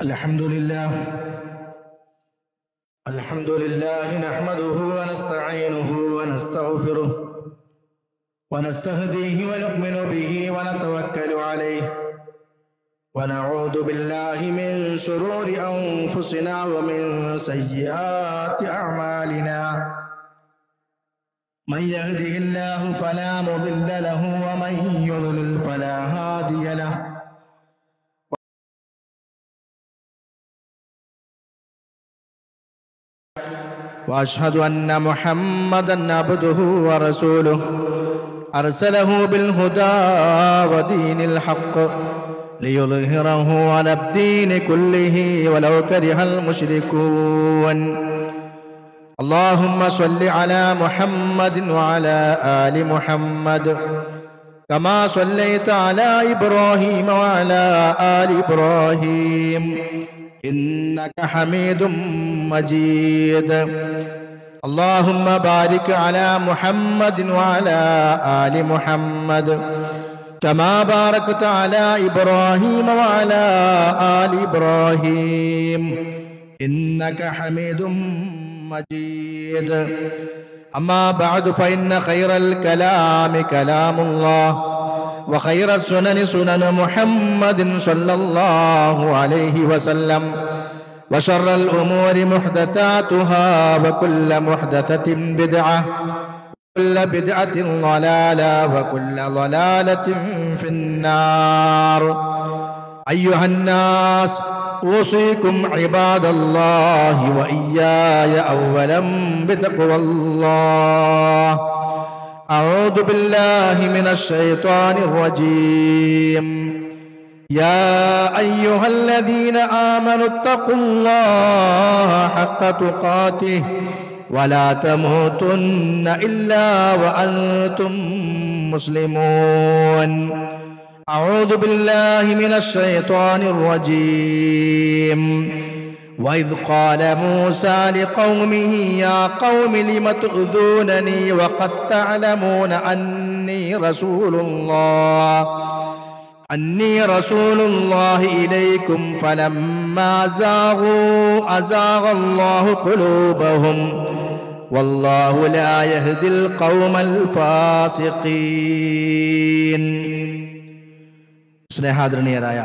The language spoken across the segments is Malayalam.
الحمد لله نحمده ونستعينه ونستغفره ونستهديه ونؤمن به ونتوكل عليه ونعوذ بالله من شرور أنفسنا ومن سيئات أعمالنا من يهده الله فلا مضل له ومن يضلل فلا هادي له وأشهد أن محمدًا عبده ورسوله أرسله بالهدى ودين الحق ليظهره على الدين كله ولو كره المشركون اللهم صل على محمد وعلى آل محمد كما صليت على إبراهيم وعلى آل إبراهيم إنك حميد مجيد اللهم بارك على محمد وعلى آل محمد كما باركت على إبراهيم وعلى آل إبراهيم إنك حميد مجيد أما بعد فإن خير الكلام كلام الله وخير السنن سنن محمد صلى الله عليه وسلم وشر الأمور محدثاتها وكل محدثة بدعة وكل بدعة ضلالة وكل ضلالة في النار أيها الناس أوصيكم عباد الله وإياي أولا بتقوى الله أعوذ بالله من الشيطان الرجيم يا أيها الذين آمنوا اتقوا الله حق تقاته ولا تموتن إلا وأنتم مسلمون أعوذ بالله من الشيطان الرجيم وإذ قال موسى لقومه يا قوم لم تؤذونني وقد تعلمون أني رسول الله إليكم فلما زاغوا أزاغ الله قلوبهم والله لا يهدي القوم الفاسقين സ്നേഹാദരണീയരായ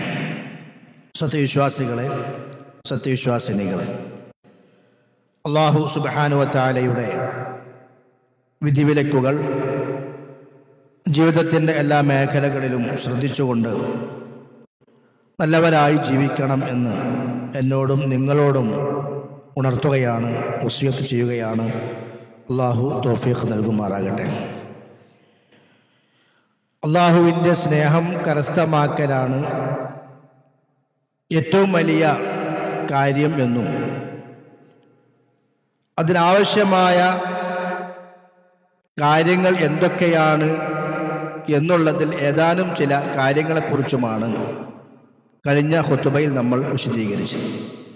സത്യവിശ്വാസിനികളെ അല്ലാഹു സുബ്ഹാനഹു വ തആലയുടെ വിധിവിലക്കുകൾ ജീവിതത്തിൻ്റെ എല്ലാ മേഖലകളിലും ശ്രദ്ധിച്ചുകൊണ്ട് നല്ലവരായി ജീവിക്കണം എന്ന് എന്നോടും നിങ്ങളോടും ഉണർത്തുകയാണ്, വസിയത്ത് ചെയ്യുകയാണ്. അല്ലാഹു തൗഫീഖ് നൽകുമാറാകട്ടെ. അല്ലാഹുവിൻ്റെ സ്നേഹം കരസ്ഥമാക്കലാണ് ഏറ്റവും വലിയ കാര്യം എന്നും അതിനാവശ്യമായ കാര്യങ്ങൾ എന്തൊക്കെയാണ് എന്നുള്ളതിൽ ഏതാനും ചില കാര്യങ്ങളെക്കുറിച്ചുമാണ് കഴിഞ്ഞ ഖുതുബയിൽ നമ്മൾ വിശദീകരിച്ചത്.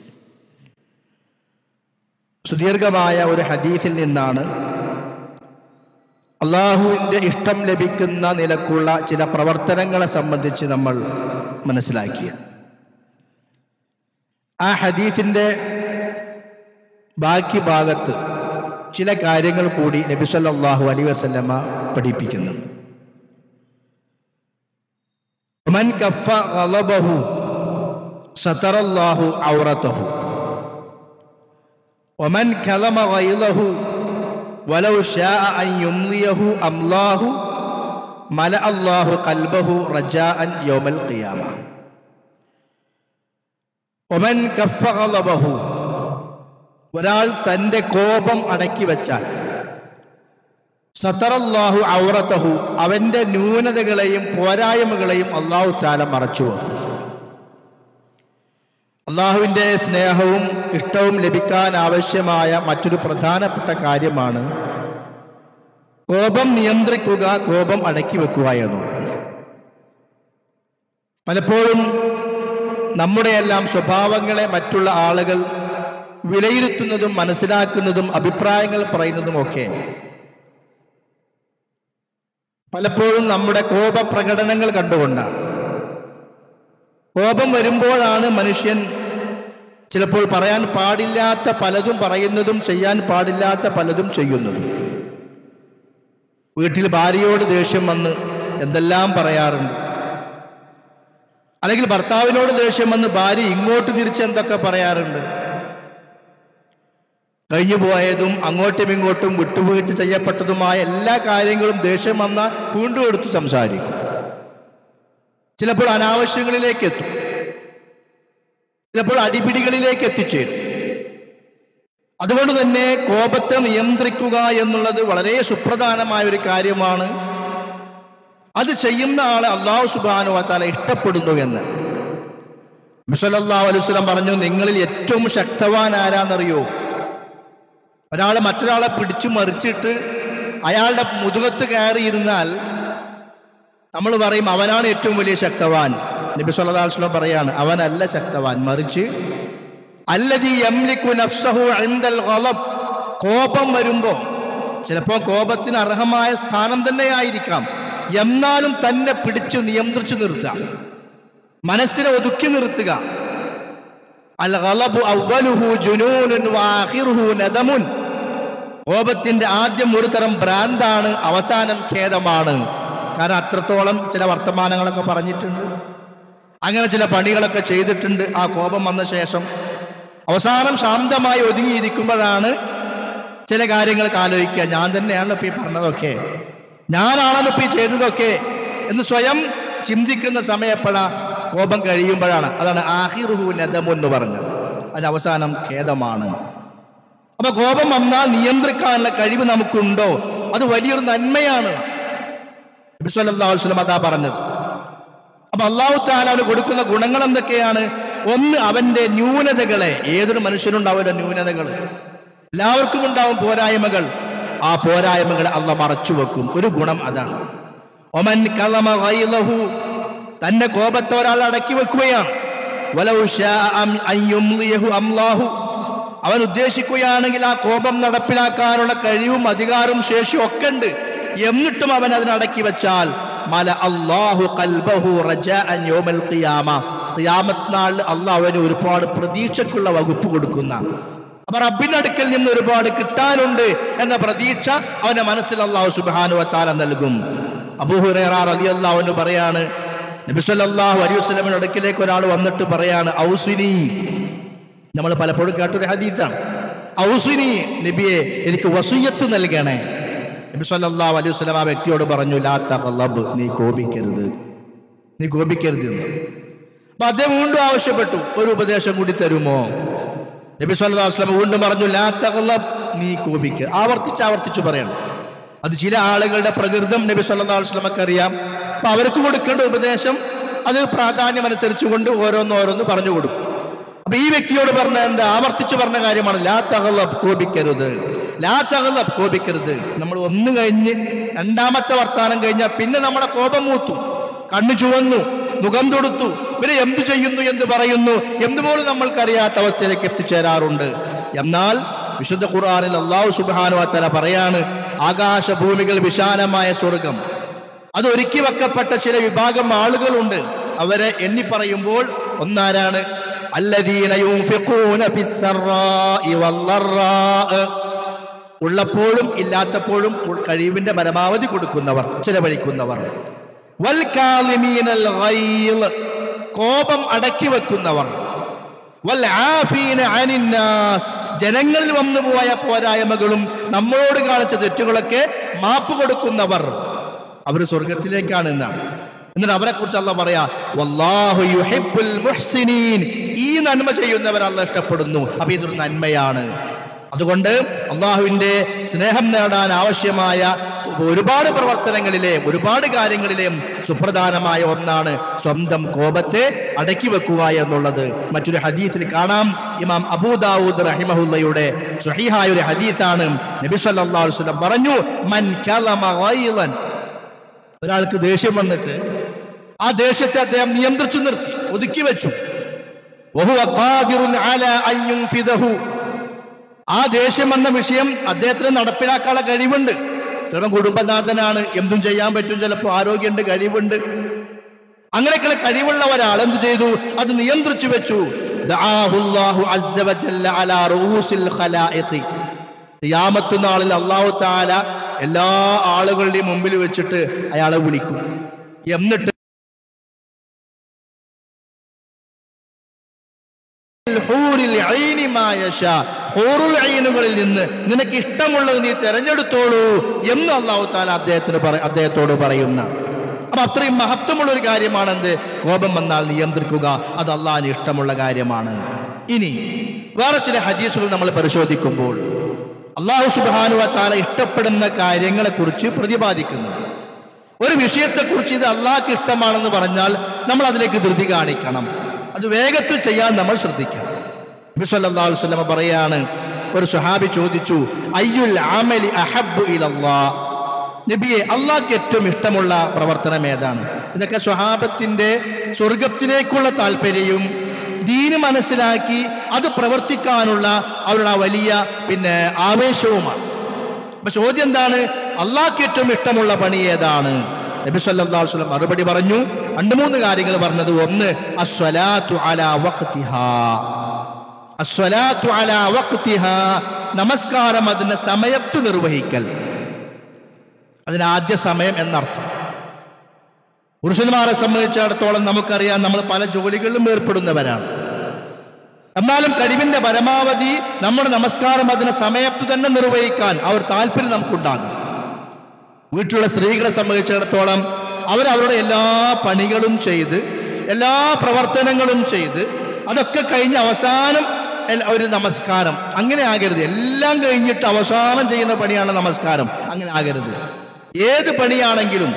സുദീർഘമായ ഒരു ഹദീസിൽ നിന്നാണ് അള്ളാഹുവിൻ്റെ ഇഷ്ടം ലഭിക്കുന്ന നിലക്കുള്ള ചില പ്രവർത്തനങ്ങളെ സംബന്ധിച്ച് നമ്മൾ മനസ്സിലാക്കിയത്. ആ ഹദീസിൻ്റെ ബാക്കി ഭാഗത്ത് ചില കാര്യങ്ങൾ കൂടി നബി സല്ലല്ലാഹു അലൈഹി വസല്ലമ പഠിപ്പിക്കുന്നു. മൻ കഫ ഗളബഹു സതറല്ലാഹു ഔറതഹു വമൻ കലമ ഗൈളഹു വലൗ ശാഅ അൻ യുംളിയഹു അംലാഹു മലഅ അല്ലാഹു ഖൽബഹു റജാഅൻ യൗമൽ ഖിയാമ. വമൻ കഫ ഗളബഹു, ഒരാൾ തൻ്റെ കോപം അടക്കി വെച്ചാൽ, സതറല്ലാഹു ഔറതഹു, അവൻ്റെ ന്യൂനതകളെയും പോരായ്മകളെയും അല്ലാഹു തആല മറച്ചു വെക്കും. അല്ലാഹുവിൻ്റെ സ്നേഹവും ഇഷ്ടവും ലഭിക്കാൻ ആവശ്യമായ മറ്റൊരു പ്രധാനപ്പെട്ട കാര്യമാണ് കോപം നിയന്ത്രിക്കുക, കോപം അടക്കി വെക്കുക എന്നുള്ളത്. പലപ്പോഴും നമ്മുടെയെല്ലാം സ്വഭാവങ്ങളെ മറ്റുള്ള ആളുകൾ വിലയിരുത്തുന്നതും മനസ്സിലാക്കുന്നതും അഭിപ്രായങ്ങൾ പറയുന്നതുമൊക്കെ പലപ്പോഴും നമ്മുടെ കോപപ്രകടനങ്ങൾ കണ്ടുകൊണ്ടാണ്. കോപം വരുമ്പോഴാണ് മനുഷ്യൻ ചിലപ്പോൾ പറയാൻ പാടില്ലാത്ത പലതും പറയുന്നതും ചെയ്യാൻ പാടില്ലാത്ത പലതും ചെയ്യുന്നതും. വീട്ടിൽ ഭാര്യയോട് ദേഷ്യം വന്ന് എന്തെല്ലാം പറയാറുണ്ട്. അല്ലെങ്കിൽ ഭർത്താവിനോട് ദേഷ്യം വന്ന് ഭാര്യ ഇങ്ങോട്ട് തിരിച്ച് എന്തൊക്കെ പറയാറുണ്ട്. കഴിഞ്ഞു പോയതും അങ്ങോട്ടും ഇങ്ങോട്ടും വിട്ടുവീഴ്ച ചെയ്യപ്പെട്ടതുമായ എല്ലാ കാര്യങ്ങളും ദേഷ്യം വന്നാൽ വീണ്ടും എടുത്ത് സംസാരിക്കും. ചിലപ്പോൾ അനാവശ്യങ്ങളിലേക്ക് എത്തും, ചിലപ്പോൾ അടിപിടികളിലേക്ക് എത്തിച്ചേരും. അതുകൊണ്ട് തന്നെ കോപത്തെ നിയന്ത്രിക്കുക എന്നുള്ളത് വളരെ സുപ്രധാനമായ ഒരു കാര്യമാണ്. അത് ചെയ്യുന്ന ആളെ അല്ലാഹു സുബ്ഹാനഹു വ തആല ഇഷ്ടപ്പെടുന്നു എന്ന് നബി സല്ലല്ലാഹു അലൈഹി വസല്ലം പറഞ്ഞു, നിങ്ങളിൽ ഏറ്റവും ശക്തവാൻ ആരാന്നറിയോ? ഒരാളെ മറ്റൊരാളെ പിടിച്ചു മറിച്ചിട്ട് അയാളുടെ മുതുകത്ത് കയറിയിരുന്നാൽ നമ്മൾ പറയും അവനാണ് ഏറ്റവും വലിയ ശക്തവാൻ. നബി സല്ലല്ലാഹു അലൈഹി വസല്ലം പറയാണ്, അവനല്ല ശക്തവാൻ, മറിച്ച് അല്ലദീ യംലികു നഫ്സഹു ഇൻദൽ ഗളബ്, കോപം വരുമ്പോ ചിലപ്പോ കോപത്തിന് അർഹമായ സ്ഥാനം തന്നെയായിരിക്കാം, എന്നാലും തന്നെ പിടിച്ച് നിയന്ത്രിച്ചു നിർത്തുക, മനസ്സിനെ ഒതുക്കി നിർത്തുക. അൽ ഗളബു അവ്വലുഹു ജുനൂനുൻ വആഖിറുഹു നദമുൻ, കോപത്തിന്റെ ആദ്യം ഒരു തരം ഭ്രാന്താണ്, അവസാനം ഖേദമാണ്. കാരണം അത്രത്തോളം ചില വർത്തമാനങ്ങളൊക്കെ പറഞ്ഞിട്ടുണ്ട്, അങ്ങനെ ചില പണികളൊക്കെ ചെയ്തിട്ടുണ്ട്. ആ കോപം വന്ന ശേഷം അവസാനം ശാന്തമായി ഒതുങ്ങിയിരിക്കുമ്പോഴാണ് ചില കാര്യങ്ങൾക്ക് ആലോചിക്കുക, ഞാൻ തന്നെയാണല്ലോ ഇപ്പൊ ഈ പറഞ്ഞതൊക്കെ, ഞാനാണല്ലോ ഇപ്പൊ ഈ ചെയ്തതൊക്കെ എന്ന് സ്വയം ചിന്തിക്കുന്ന സമയപ്പെടാ കോപം കഴിയുമ്പോഴാണ്. അതാണ് ആഖിറുഹു നദമു എന്ന് പറഞ്ഞത്, അതിന് അവസാനം ഖേദമാണ്. അപ്പൊ കോപം വന്നാൽ നിയന്ത്രിക്കാനുള്ള കഴിവ് നമുക്കുണ്ടോ? അത് വലിയൊരു നന്മയാണ്. നബി സല്ലല്ലാഹു അലൈഹി വസല്ലം അതാ പറഞ്ഞത്. അപ്പൊ അല്ലാഹു തആല അവന് കൊടുക്കുന്ന ഗുണങ്ങൾ എന്തൊക്കെയാണ്? ഒന്ന്, അവന്റെ ന്യൂനതകളെ, ഏതൊരു മനുഷ്യനുണ്ടാവില്ല ന്യൂനതകൾ, എല്ലാവർക്കും ഉണ്ടാവും പോരായ്മകൾ. ആ പോരായ്മകളെ അള്ളാഹ് മറച്ചു വെക്കും. ഒരു ഗുണം അതാണ്. ഒമൻ കലമ ഗൈലഹു, തന്റെ കോപത്തെ ഒരാൾ അടക്കി വെക്കുകയാണ്. വലൗ ശാഅ അൻ യുംലിയഹു അംലാഹു, അവൻ ഉദ്ദേശിക്കുകയാണെങ്കിൽ ആ കോപം നടപ്പിലാക്കാനുള്ള കഴിവും അധികാരവും ശേഷിയും ഒക്കെ ഉണ്ട്, എന്നിട്ടും അവൻ അതിനടക്കി വെച്ചാൽ മല അല്ലാഹു ഖൽബഹു റജാഅൻ യൗമൽ ഖിയാമ, ഖിയാമത്ത് നാളിൽ അല്ലാഹു അവന് ഒരുപാട് പ്രതീക്ഷയ്ക്കുള്ള വകുപ്പ് കൊടുക്കുന്ന, അപ്പൊ റബ്ബിന്റെ അടുക്കൽ നിന്ന് ഒരുപാട് കിട്ടാനുണ്ട് എന്ന പ്രതീക്ഷ അവന്റെ മനസ്സിൽ അല്ലാഹു സുബ്ഹാനഹു വ തആല നൽകും. അബൂ ഹുറൈറ റളിയല്ലാഹു അൻഹു പറയാണ്, നബി സല്ലല്ലാഹു അലൈഹി വസല്ലമയുടെ അടുക്കിലേക്ക് ഒരാൾ വന്നിട്ട് പറയാണ്, ഔസിനി, നമ്മൾ പലപ്പോഴും കേട്ടൊരു ഹദീസാണ്, ഔസിനി നബിയെ, എനിക്ക് വസിയ്യത്ത് നൽകണേ. നബി സല്ലല്ലാഹു അലൈഹി വസല്ലം ആ വ്യക്തിയോട് പറഞ്ഞു, ലാ തഗ്ളബ്, നീ കോപിക്കരുത്, നീ കോപിക്കരുത് എന്ന്. അപ്പൊ അദ്ദേഹം വീണ്ടും ആവശ്യപ്പെട്ടു, ഒരു ഉപദേശം കൂടി തരുമോ? നബി സല്ലല്ലാഹു അലൈഹി വസല്ലം വീണ്ടും പറഞ്ഞു, ലാ തഗ്ളബ്, നീ കോപിക്കരുത്. ആവർത്തിച്ച് പറയണം. അത് ചില ആളുകളുടെ പ്രകൃതം നബി സല്ലല്ലാഹു അലൈഹി വസല്ലമക്ക് അറിയാം. അപ്പൊ അവർക്ക് കൊടുക്കേണ്ട ഉപദേശം അത് പ്രാധാന്യം അനുസരിച്ചുകൊണ്ട് ഓരോന്ന് പറഞ്ഞു കൊടുക്കും. അപ്പൊ ഈ വ്യക്തിയോട് പറഞ്ഞ എന്താ? ആവർത്തിച്ചു പറഞ്ഞ കാര്യമാണ്, ലാ തഗ്ളബ്, കോപിക്കരുത്, ലാ തഗ്ളബ്, കോപിക്കരുത്. നമ്മൾ ഒന്ന് കഴിഞ്ഞ് രണ്ടാമത്തെ വർത്താനം കഴിഞ്ഞാൽ പിന്നെ നമ്മളെ കോപം മൂത്തു, കണ്ണു ചുവന്നു, മുഖം തൊടുത്തു, പിന്നെ എന്തു ചെയ്യുന്നു എന്ന് പറയുന്നു, എന്തുപോലും നമ്മൾക്കറിയാത്ത അവസ്ഥയിലേക്ക് എത്തിച്ചേരാറുണ്ട്. എന്നാൽ വിശുദ്ധ ഖുർആനിൽ അല്ലാഹു സുബ്ഹാനഹു വ തആല പറയാണ്, ആകാശഭൂമികൾ വിശാലമായ സ്വർഗം, അത് ഒരുക്കി വെക്കപ്പെട്ട ചില വിഭാഗം ആളുകളുണ്ട്. അവരെ എണ്ണി പറയുമ്പോൾ ഒന്നാരാണ്? അല്ലദീന യുൻഫിഖൂന ഫിസ്സറാഇ വല്ലറാഅ, ഉള്ളപ്പോഴും ഇല്ലാത്തപ്പോഴും കഴിവിന്റെ പരമാവധി കൊടുക്കുന്നവർ, ചെലവഴിക്കുന്നവർ. വൽ കാളിമീനൽ ഗൈള്, കോപം അടക്കി വെക്കുന്നവർ. വൽ ആഫീന അനിന്നാസ്, ജനങ്ങളിൽ വന്നുപോയ പോരായ്മകളും നമ്മളോട് കാണിച്ച തെറ്റുകളൊക്കെ മാപ്പ് കൊടുക്കുന്നവർ, അവർ സ്വർഗത്തിലേക്കാണ് എന്നാണ്. എന്നിട്ട് അവരെ കുറിച്ച് അല്ലാഹു പറയാ, വല്ലാഹു യുഹിബ്ബുൽ മുഹ്സിനീൻ, ഈ നന്മ ചെയ്യുന്നവർ അല്ലാഹു ഇഷ്ടപ്പെടുന്നു. അപ്പൊ ഇതൊരു നന്മയാണ്. അതുകൊണ്ട് അള്ളാഹുവിന്റെ സ്നേഹം നേടാൻ ആവശ്യമായ ഒരുപാട് പ്രവർത്തനങ്ങളിലെയും ഒരുപാട് കാര്യങ്ങളിലെയും സുപ്രധാനമായ ഒന്നാണ് സ്വന്തം കോപത്തെ അടക്കി വെക്കുക എന്നുള്ളത്. മറ്റൊരു ഹദീസിൽ കാണാം, ഇമാം അബൂ ദാവൂദ് റഹിമഹുല്ലയുടെ സ്വഹീഹായ ഒരു ഹദീസാണ്. നബി സല്ലല്ലാഹു അലൈഹി വസല്ലം പറഞ്ഞു, മൻ കലമ ഗൈളൻ, ഒരാൾക്ക് ദേഷ്യം വന്നിട്ട് ആ ദേഷ്യത്തെ അദ്ദേഹം നിയന്ത്രിച്ചു നിർത്തി, ഒതുക്കി വെച്ചു. വഹുവ ഖാദിറുൻ അലാ അൻ യുൻഫിദഹു, ആ ദേഷ്യം എന്ന വിഷയം അദ്ദേഹത്തിന് നടപ്പിലാക്കാനുള്ള കഴിവുണ്ട്. ചിലപ്പോൾ കുടുംബനാഥനാണ്, എന്തും ചെയ്യാൻ പറ്റും, ചിലപ്പോൾ ആരോഗ്യമുണ്ട്, കഴിവുണ്ട്. അങ്ങനെയൊക്കെ കഴിവുള്ള ഒരാൾ എന്ത് ചെയ്തു? അത് നിയന്ത്രിച്ചു വെച്ചു. ഖിയാമത്ത് നാളിൽ അല്ലാഹു തആല എല്ലാ ആളുകളുടെയും മുമ്പിൽ വെച്ചിട്ട് അയാളെ വിളിക്കും. എന്നിട്ട് ഹൂറുൽ നിന്ന് നിനക്ക് ഇഷ്ടമുള്ളത് നീ തെരഞ്ഞെടുത്തോളൂ എന്ന് അല്ലാഹു തആല അദ്ദേഹത്തോട് പറയുന്ന. അപ്പൊ അത്രയും മഹത്വമുള്ള ഒരു കാര്യമാണ് എന്ത്? കോപം വന്നാൽ നിയന്ത്രിക്കുക. അത് അള്ളാഹിന് ഇഷ്ടമുള്ള കാര്യമാണ്. ഇനി വേറെ ചില ഹദീസുകൾ നമ്മൾ പരിശോധിക്കുമ്പോൾ അല്ലാഹു സുബ്ഹാനഹു വ തആല ഇഷ്ടപ്പെടുന്ന കാര്യങ്ങളെ കുറിച്ച് പ്രതിപാദിക്കുന്നു. ഒരു വിഷയത്തെക്കുറിച്ച് ഇത് അള്ളാഹ്ക്ക് ഇഷ്ടമാണെന്ന് പറഞ്ഞാൽ നമ്മൾ അതിലേക്ക് ധൃതി കാണിക്കണം. അത് വേഗത്തിൽ ചെയ്യാൻ നമ്മൾ ശ്രദ്ധിക്കണം. നബി സല്ലല്ലാഹു അലൈഹി വസല്ലം പറയാണ്, ഒരു സ്വഹാബി ചോദിച്ചു, അയ്യുൽ അമലി അഹബ്ബു ഇലല്ലാഹ്, നബിയെ അള്ളാഹ്ക്ക് ഏറ്റവും ഇഷ്ടമുള്ള പ്രവർത്തനം ഏതാണ്? ഇതൊക്കെ സ്വഹാബത്തിന്റെ സ്വർഗത്തിലേക്കുള്ള താല്പര്യവും ദീന് മനസ്സിലാക്കി അത് പ്രവർത്തിക്കാനുള്ള അവരുടെ വലിയ ആവേശവുമാണ്. അപ്പൊ ചോദ്യം എന്താണ്? അള്ളാഹ്ക്ക് ഏറ്റവും ഇഷ്ടമുള്ള പണി ഏതാണ്? നബി സല്ലല്ലാഹു അലൈഹി വസല്ലം മറുപടി പറഞ്ഞു, 2-3 കാര്യങ്ങൾ പറഞ്ഞത്. ഒന്ന്, അസ്സലാത്തു അലാ വഖ്തിഹാ, അസ്സലാത്തു അലാ വഖ്തിഹാ, നമസ്കാരം അതിന്റെ സമയത്ത് നിർവഹിക്കൽ. അതിന് ആദ്യ സമയം എന്നർത്ഥം. പുരുഷന്മാരെ സംബന്ധിച്ചിടത്തോളം നമുക്കറിയാം, നമ്മൾ പല ജോലികളിലും ഏർപ്പെടുന്നവരാണ്. എന്നാലും കഴിവിന്റെ പരമാവധി നമ്മുടെ നമസ്കാരം അതിന് സമയത്ത് തന്നെ നിർവഹിക്കാൻ അവർ താല്പര്യം നമുക്കുണ്ടാകും. വീട്ടിലുള്ള സ്ത്രീകളെ സംബന്ധിച്ചിടത്തോളം അവരവരുടെ എല്ലാ പണികളും ചെയ്ത് എല്ലാ പ്രവർത്തനങ്ങളും ചെയ്ത് അതൊക്കെ കഴിഞ്ഞ് അവസാനം ഒരു നമസ്കാരം. അങ്ങനെ ആകരുത്. എല്ലാം കഴിഞ്ഞിട്ട് അവസാനം ചെയ്യുന്ന പണിയാണ് നമസ്കാരം. അങ്ങനെ ആകരുത്. ഏത് പണിയാണെങ്കിലും